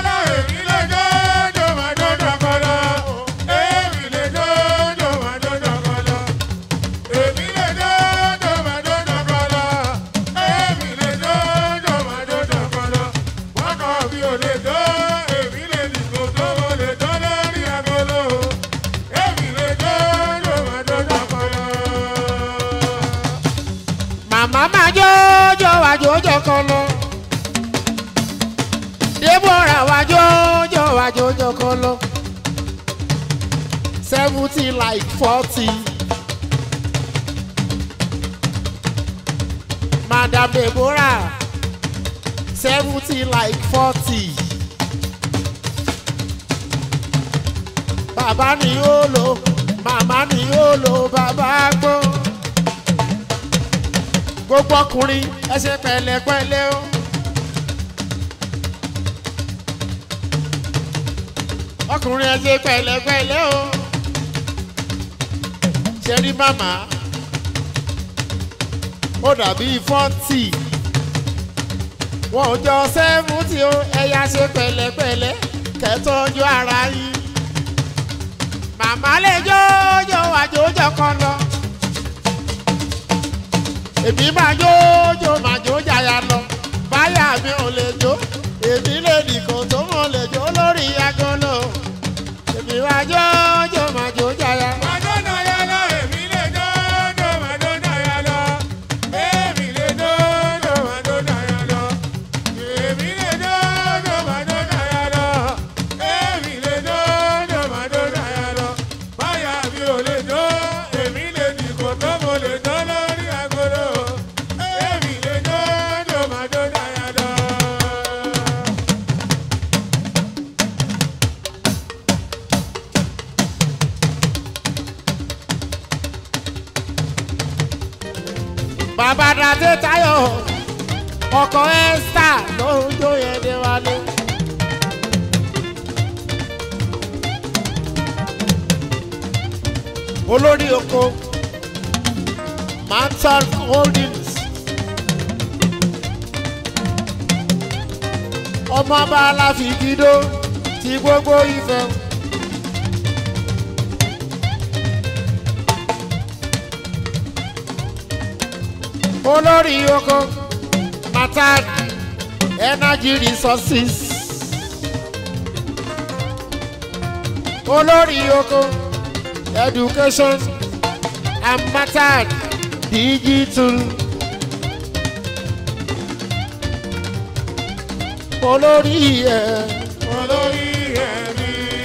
Mama jojo wa jojo kolo, Deborah wa jojo wa jojo kolo, seventy like forty, Madam Deborah, seventy like forty, Baba ni olo, Mama ni olo, Baba gbo. Gbogbo ọkùnrin ẹ ṣe pẹ̀lẹ́pẹ̀lẹ́ o. ọkùnrin ẹ ṣe pẹ̀lẹ́pẹ̀lẹ́ o. ṣe rí màmá ó dàbí fọ́ǹtì wọn ò jọ sẹ́fúntì o. ẹ̀yà ṣe pẹ̀lẹ́pẹ̀lẹ́ kẹ́tọ́jú ara yín. màmá lè jójó àjòjò kan lọ. èmi máa jó jó máa jó jàyà lọ. báyà mi ò lè jó èmi lè nìkan tó mọ̀ lè jó lórí agolo. èmi máa jó jó máa jó jàyà. máa jó jàyà lọ èmi lè jó jó máa jó jàyà lọ. èmi lè jó jó máa jó jàyà lọ. èmi lè jó jó máa jó jàyà lọ. èmi lè jó jó máa jó jàyà lọ. báyà mi ò lè jó èmi lè nìkan tó mọ̀ lè jó lórí agolo. Bàbá Dàdé Táyọ̀ ọkọ̀ ẹ́sítà ló ń jó yẹn dé wálé. olórí oko Mantan Holdings ọmọ ọba aláfigidó ti gbogbo Ifẹ̀. olórí oko Mantan Energy Resources. olórí oko Education and Mantan Digital. olórí ẹ olórí ẹ mi.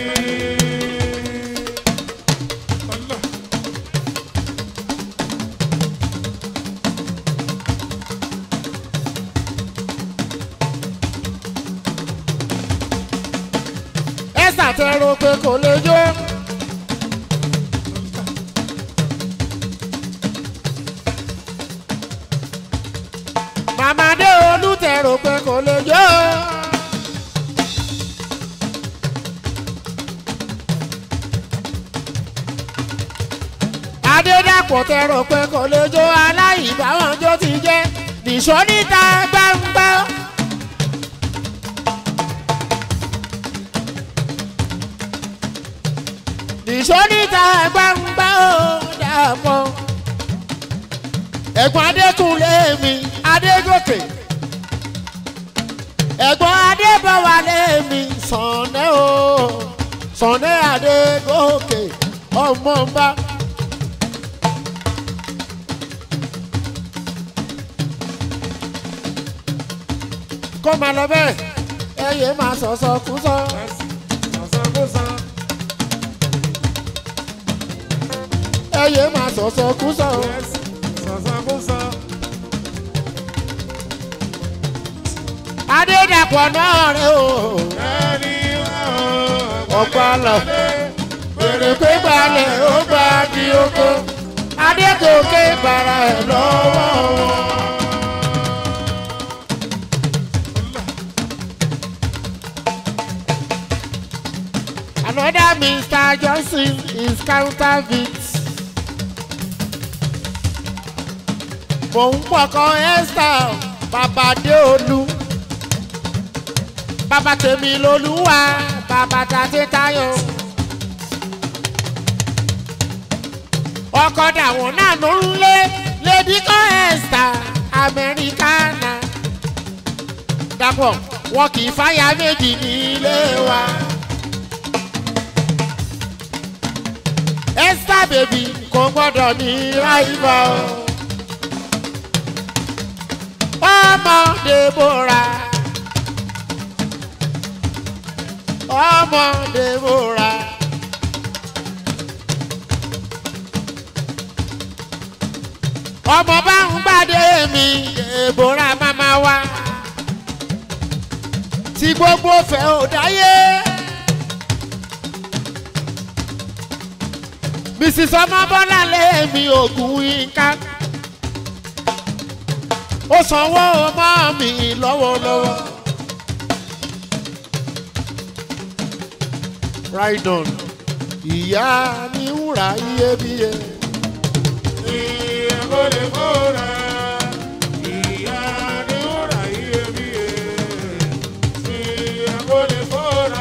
ṣàtẹ̀rọ pé kò lè jó. Màmá dé olùtẹ̀rọ pé kò lè jó. Adédàpọ̀ tẹ̀rọ pé kò lè jó aláìbáwọn jó ti jẹ́ nìṣó níta gbangba. Ìṣòníta gbangba ó dàpọ̀. Ẹ̀gbọ́n Adékúnlé mi Adégòkè. Ẹ̀gbọ́n Adébọ̀wálé mi Sànẹ́ o. Sànẹ́ Adégòkè ọmọọba. Kó máa lọ bẹ́ẹ̀ ẹ yé máa sọ̀sọ̀ kú sọ. Sọ̀sọ̀ kú sọ. Ẹyẹ máa sọ̀sọ̀ kú sọ. Sọ̀sọ̀ kú sọ. Adédàpọ̀ náà rẹ̀ o. Ẹni ọ̀pọ̀ àlọ́. Èrè pé balẹ̀ ó bá di oko. Adégòkè bàrà ẹ̀ lọ́wọ́ wọn. Another Mister Johnson is counterfeit. Mò ń pọ̀kan Esther Babadéolú. Bàbá tèmi lolúwa, bàbá Tàdé Táyọ̀. Ọkọ dàwọn náà ló ń lé Lady kan Esther Amẹ́ríkánà. Dàpọ̀ wọn kì í fáyà méjì nílé wa. Esther baby kò gbọ́dọ̀ ní ráìbọ̀. Ọmọ Deborah. Ọmọ Deborah. Ọmọ bá ń gbàdé mi Deborah mama wa. Tí gbogbo fẹ́ ò dáyé. Missus Ọmọbọ́lá lèmi ògùn Yínká. Ó sanwó ọmọ mi lọ́wọ́lọ́wọ́. Right on. Ìyá mi wúrà iyebíye. Ìyá kò lè fọ́ra. Ìyá ni wúrà iyebíye. Ìyá kò lè fọ́ra.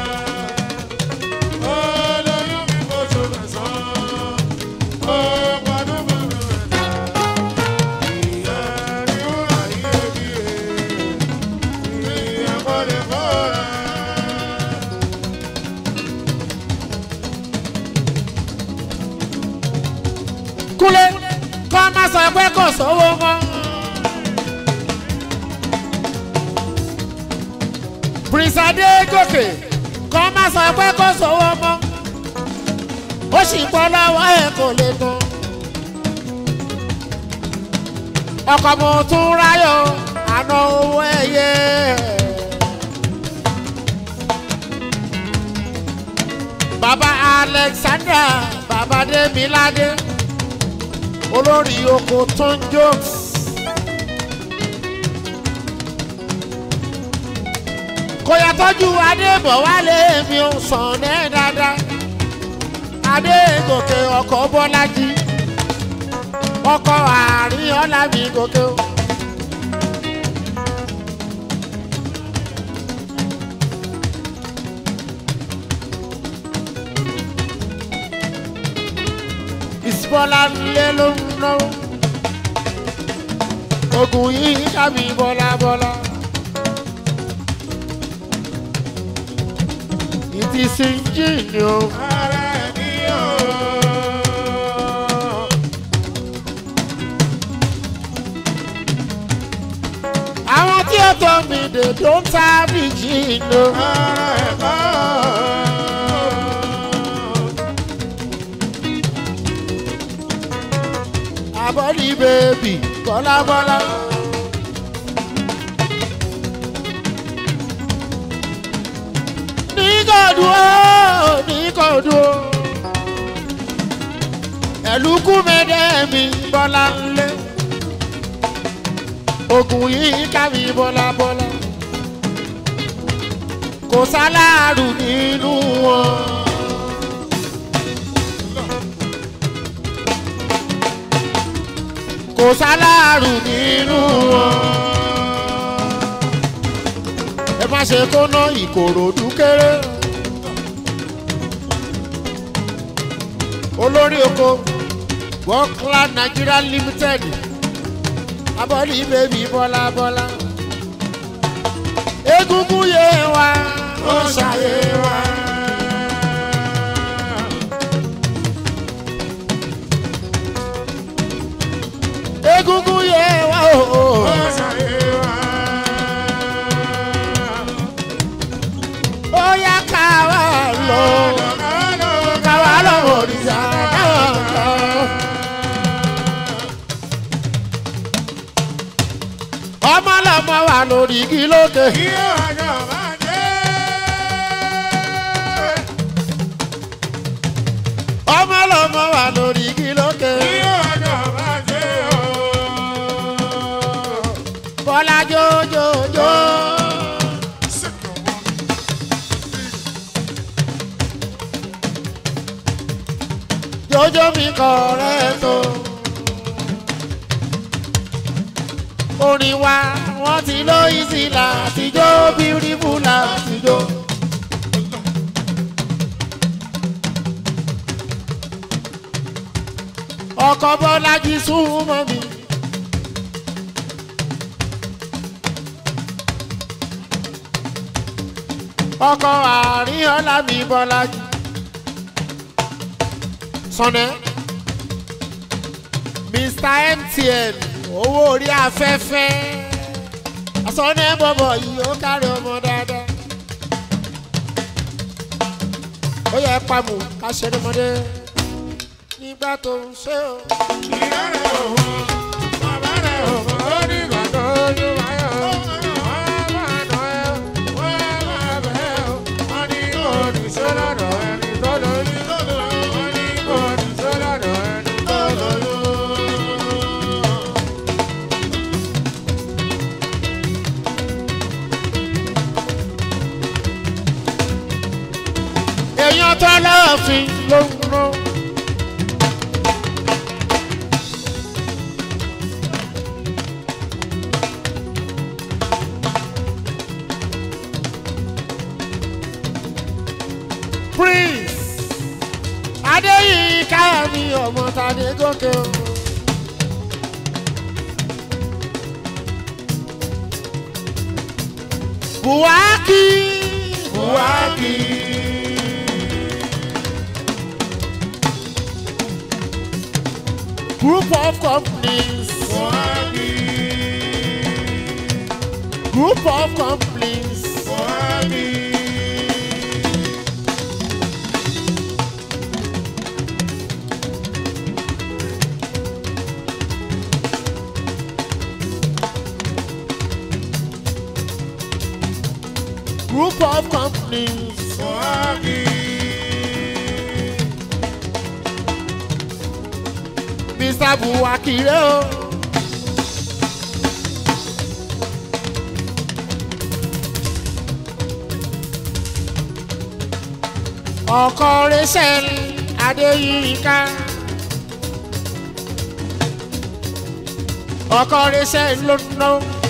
Olóyún mi kò tó mẹ́sàn-án. Ó gbọ́dọ̀ mọ̀ mẹ́ta. Ìyá ni wúrà iyebíye. Ìyá kò lè fọ́ra. Kúnlé kọ́ má sọ pé kò sówó mọ́. Prince Adégòkè kọ́ má sọ pé kò sówó mọ́. Ó sì ń bọ́ lọ́wọ́ ẹ̀ kò lè tán. Ọkọ̀ mo tún ráyọ̀ àná owó ẹ̀yẹ. Bàbá Alexandra bàbá Démiládé. Olórí oko tó ń jokes. Kò yàtọ́jú Adébọ̀wálé mi ò sàn ní dáadáa. Adégòkè ọkọ̀ Bọ́lájí. Ọkọ̀ àárín ọ̀la mi gòkè o. Ìsìbọ́lá nílé ló ń náwó. Ògùn yìí kábí bọ́lá bọ́lá. Ìtì síńjì ni o. Ara ẹni o. Àwọn tí ó tọ́ mi dè tó ń ta bíjì ni o. Ara ẹ̀kọ́. Abọ́lí bèbí bọ́lá bọ́lá. Ní kò dúró, ní kò dúró. Ẹ̀lúkú mẹ́dẹ́ mi bọ́lá ńlẹ̀. Ògùn yìí ká mi bọ́lá bọ́lá. Kò sáláàrù nínú wọn. Kò sáláàrù nínú wọn. Ẹ má ṣe kó ná Ìkòròdú kéré. Olórí oko Bọ́klá Nigeria Limited. Abọ́lí bèbí bọ́lá bọ́lá. Egungun yé wa, ó ṣàyé wa. Egungun yé wa o. Ó ṣàyé wa. Ó yá ká wá lọ. Ká wá lọ òrìṣà náà lọ. Ọmọ lọmọ wà lórí igi lókè. Kí ó àjọ máa dé. Ọmọ lọmọ wà lórí igi lókè. Kí ó àjọ jó jó jó. Jojo mi correcto. Orin wa wọ́n ti lo easy láti jó beautiful láti jó. Ọkọ Bọ́lájí súnmọ́ mi. Ọkọ Àríọlá mi Bọ́lájí. Sọ̀nẹ́ Mister M T N owó orí afẹ́fẹ́ Sọ̀nẹ́ bọ̀bọ̀ yìí ó kárí ọmọ dáadáa. Ó yẹ pamọ́ ká ṣeré mọ́dé nígbà tó ń ṣe o. Ìyá rẹ̀ ò mọ̀, bàbá rẹ̀ ò mọ̀, ó ní ìgbà tó yó wáyọ̀. Wọ́n máa nà ẹ́, wọ́n máa bẹ̀ ẹ́ o. Wọ́n ní kò ní sọ́lọ́dọ̀ ẹni tó lóyún. Wọ́n ní kò ní sọ́lọ́dọ̀ ẹni tó lóyún. Èèyàn tó lọ́ọ̀fin ló ń rán. Prince Adéyínká mi ọmọ Tadé gòkè o. Buwaki Buwaki. Group of companies. Buwaki. Group of companies. Buwaki. Group of companies. Buwaki. Mister Buwaki rẹ o. Ọkọ Rachel Adéyínká. Ọkọ Rachel ló ná.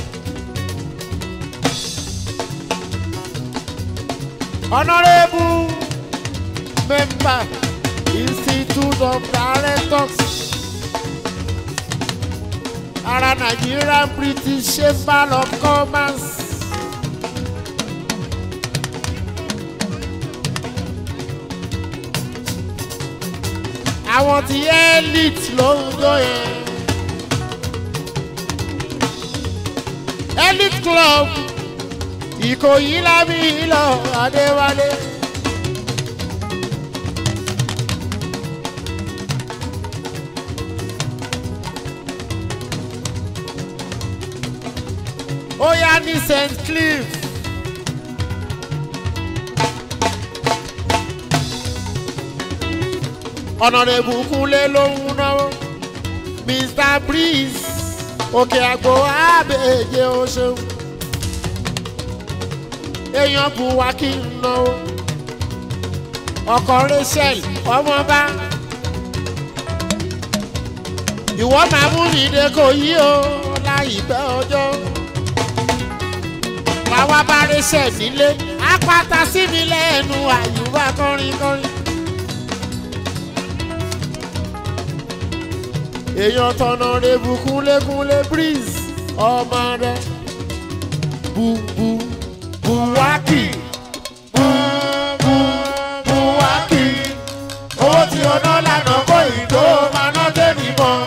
Honorable member Institute of Directors. Ara Nigerian British Chamber of Commerce. Àwọn tí elite ló ń jó yẹn. Elite club Ìkòyí lábí ìlọ Adéwálé. Ó yá ní Saint Cliff. Honorable Kúnlé ló ń náwó. Mister Breeze òkè àgbò àbèjè ó ṣeun. Èèyàn Buwaki ń náwó. Ọkọ Rachel ọmọba. Ìwọ máa mú mi dé kò yí o láìpẹ́ ọjọ́. Wàá bá Rachel nílé. Apáta sí mi lẹ́nu àyùbá kọrin kọrin. Èèyàn tọ̀nà rẹ̀ Kúnlé Breeze ọmọ rẹ̀ bu bu Buwaki bu bu Buwaki owó tí ọ̀nà lànà kó ìdó máa ná débi mọ́.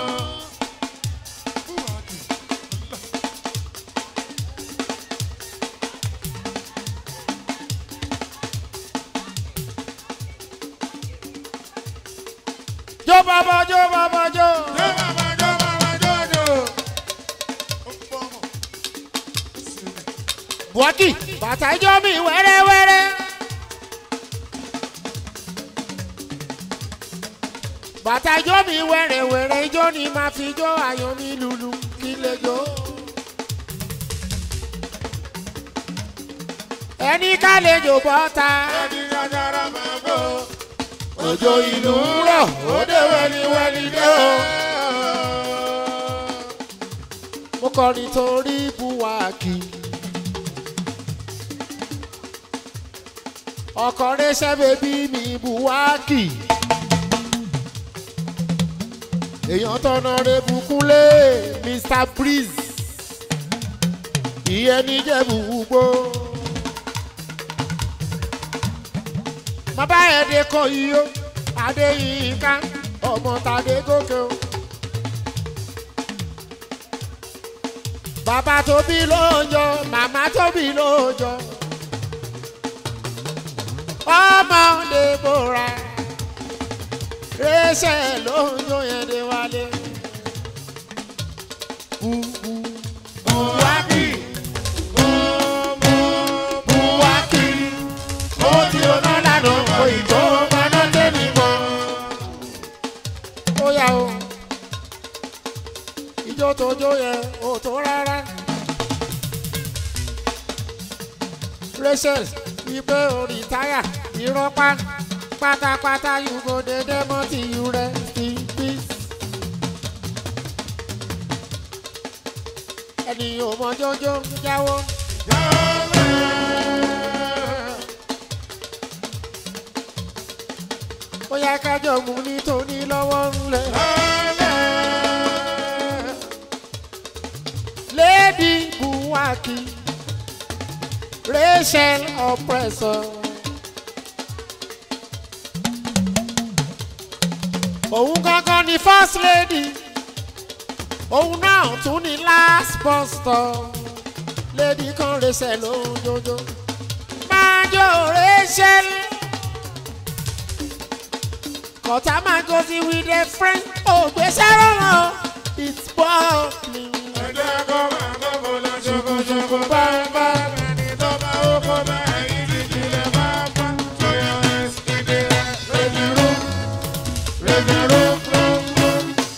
Jó bàbá jó bàbá jó. Jó bàbá jó bàbá jó jó. Buwaki bàtà ijó mi wẹ́rẹ́wẹ́rẹ́. Bàtà ijó mi wẹ́rẹ́wẹ́rẹ́ ijó ni màá fi jó ayọ̀ mi lùlù kí lè jó. ẹni ká lè jò bọ́ta. ẹni jàjàrà máa gbó. òjò ìlú ń rọ̀ ó dé wẹ́líwẹ́lí dé o. mo kọrin torí buwaki. ọkọ rẹ ṣẹ́bẹ̀bí mi buwaki. èèyàn tọ́nà rẹ̀ Bùkúnlé Mister Breeze. ìyẹn ní Jẹ̀bú Igbó. bàbá ẹ̀dẹ̀ kọ iyó Adéyínká ọmọ tàdé gòkè o. bàbá tóbi lóòjọ́ màmá tóbi lóòjọ́. ọmọ Deborah rẹ́ṣẹ̀ lóòjọ́ yẹn dé wálé. Buwaki. Buwaki. Ó ti ọ̀nà lánàá kò ìjọ gbaná tẹ́mi mọ́. ó yá o ijó tó jó yẹn ò tó rárá. Rachel wípé o rìtáyà ìrọ́pá pátápátá you go dey demo till you rest in peace. ẹni ò mọ jójó jáwọ́. ó yá kájọ mú ní tóní lọ́wọ́ ńlẹ̀. Lady Buwaki Rachel oppressor. òun gangan ni first lady. òun náà tún ní last bus stop. Lady kan Rachel lóhun jójó. máa jó Rachel. kọ̀tà máa gosi with a friend. ògbésẹ́ rọrùn it's bubbling. Ẹ̀jẹ̀ kọ́ máa gbọ́ bọ́ lọ ṣokoṣoko bámbá. Ẹni tó bá ó kó bá ẹyin ti jìnlẹ̀ bámbá. Lọ́yọ̀ ẹ̀sìn ìdè rẹ̀. Rẹ̀mí ró. Rẹ̀mí ró ró ró.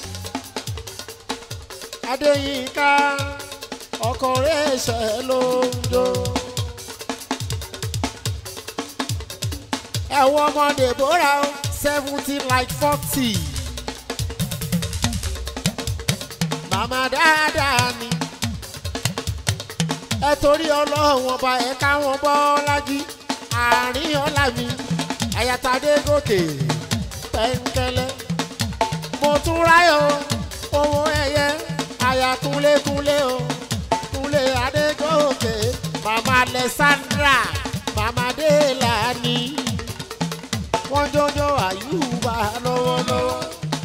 Adéyínká ọkọ Rachel ló ń jó. ẹ̀wọ̀n ọmọ Deborah seventy like forty. màmá dáadáa ni. ẹ torí Ọlọ́run ọba ẹ káwọn bọ́ lájí. àárín ọ̀la mi àyàtàdé gòkè pẹ́ńkẹ́lẹ́. mo tún ráyọ̀ owó ẹ̀yẹ àyà kúnlékúnlé o. kúnlé Adégòkè màmá Alexandra màmá Délàní. wọ́n jọjọ Àyùbá lọ́wọ́lọ́wọ́.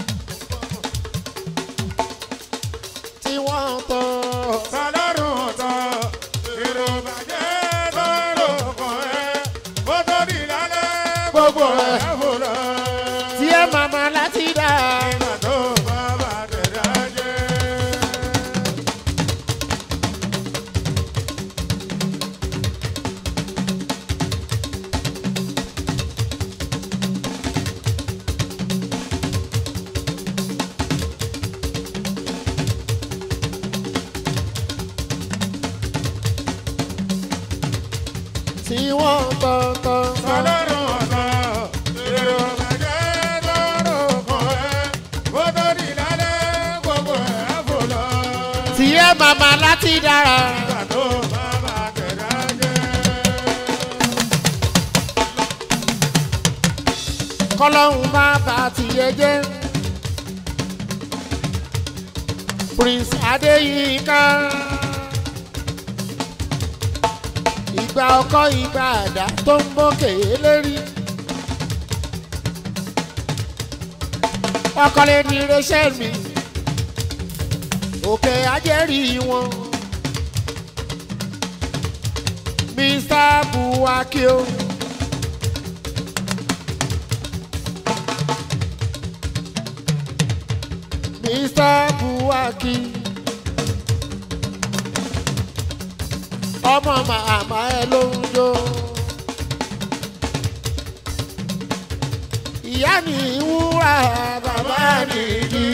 tí wọ́n tọ́. Sọlọ́run tán. Èrò bàjẹ́ sọ̀rọ̀ kan ẹ̀. Bó tó di lálẹ́ gbogbo ẹ̀ fò lọ. tí ẹ màmá láti dá. Ìgbà tó bá bá tẹ̀dá jẹ́. tí wọ́n tọ́ tọ́ tọ́. Sọlọ́run tán. Èrò bàjẹ́ sọ̀rọ̀ kan ẹ̀. Bó tó di lálẹ́ gbogbo ẹ̀ fò lọ. tí ẹ màmá láti dára. Ìgbà tó bá bá tẹ̀dá jẹ́. kọ́lọ́hún má bà tìyẹ jẹ́. Prince Adéyínká. ìgbà ọkọ ìgbà àdá tó ń bókè lérí. ọkọ lè ní Rachel mi. òkè ajẹ́rìí wọn. Mister Buwaki o. Mister Buwaki. ọmọ màmá ẹ ló ń jó. ìyá ní wúrà bàbá ní igi.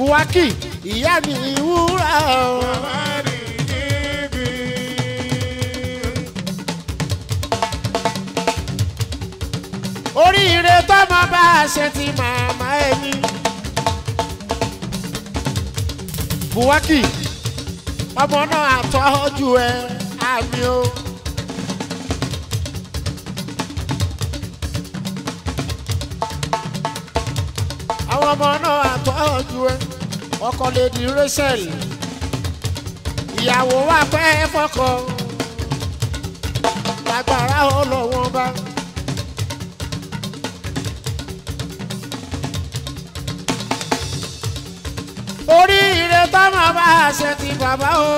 Buwaki ìyá mi wúrà o. Màmá ní níbi. Oríire tọ́mọ bá a ṣe ti màmá ẹni. Buwaki ọmọ náà àtọ́jú ẹ àmì o. Àwọn ọmọ náà àtọ́jú ẹ ọkọ lady Rachel ìyàwó wa pẹ́ fọkọ lágbára ọlọ́wọ́n bá. Oríire tọ́mọ bá a ṣe ti bàbá o.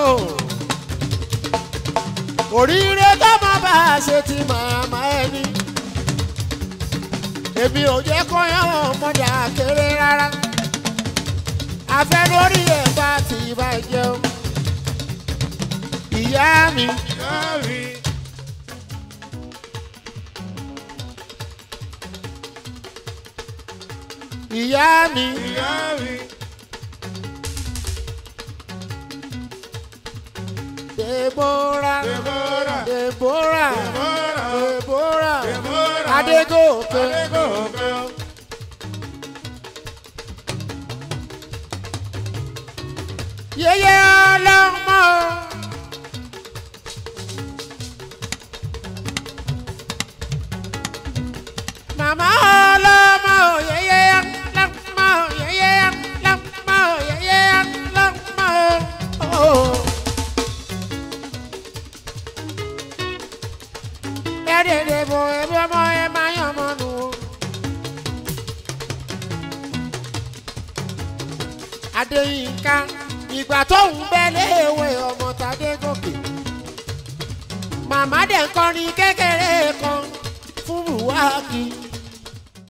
Oríire tọ́mọ bá a ṣe ti màmá ẹni. Èmi ò jẹ́ kó yán ọmọdé àkèrè rárá. Afẹ́ lórí ẹ̀ bá ti bàjẹ́ o. Ìyá mi. Ìyá mi. Ìyá mi. Ìyá mi. Deborah. Deborah. Deborah. Deborah. Deborah. Adégòkè. Adégòkè. Yeye ọlọ́mọ. Màmá ọlọ́mọ. Yeye ọlọ́mọ. Yeye ọlọ́mọ. Yeye ọlọ́mọ. Ẹ̀ẹ́dẹ̀ẹ̀dẹ̀ bò ẹ̀bí ọmọ ẹ̀ máa yàn ọmọ nù. Adéyínká ìgbà tó ń bẹ léèwé ọmọ Tadégòkè màmá dẹ̀ ń kọrin kékeré kan fún Buwaki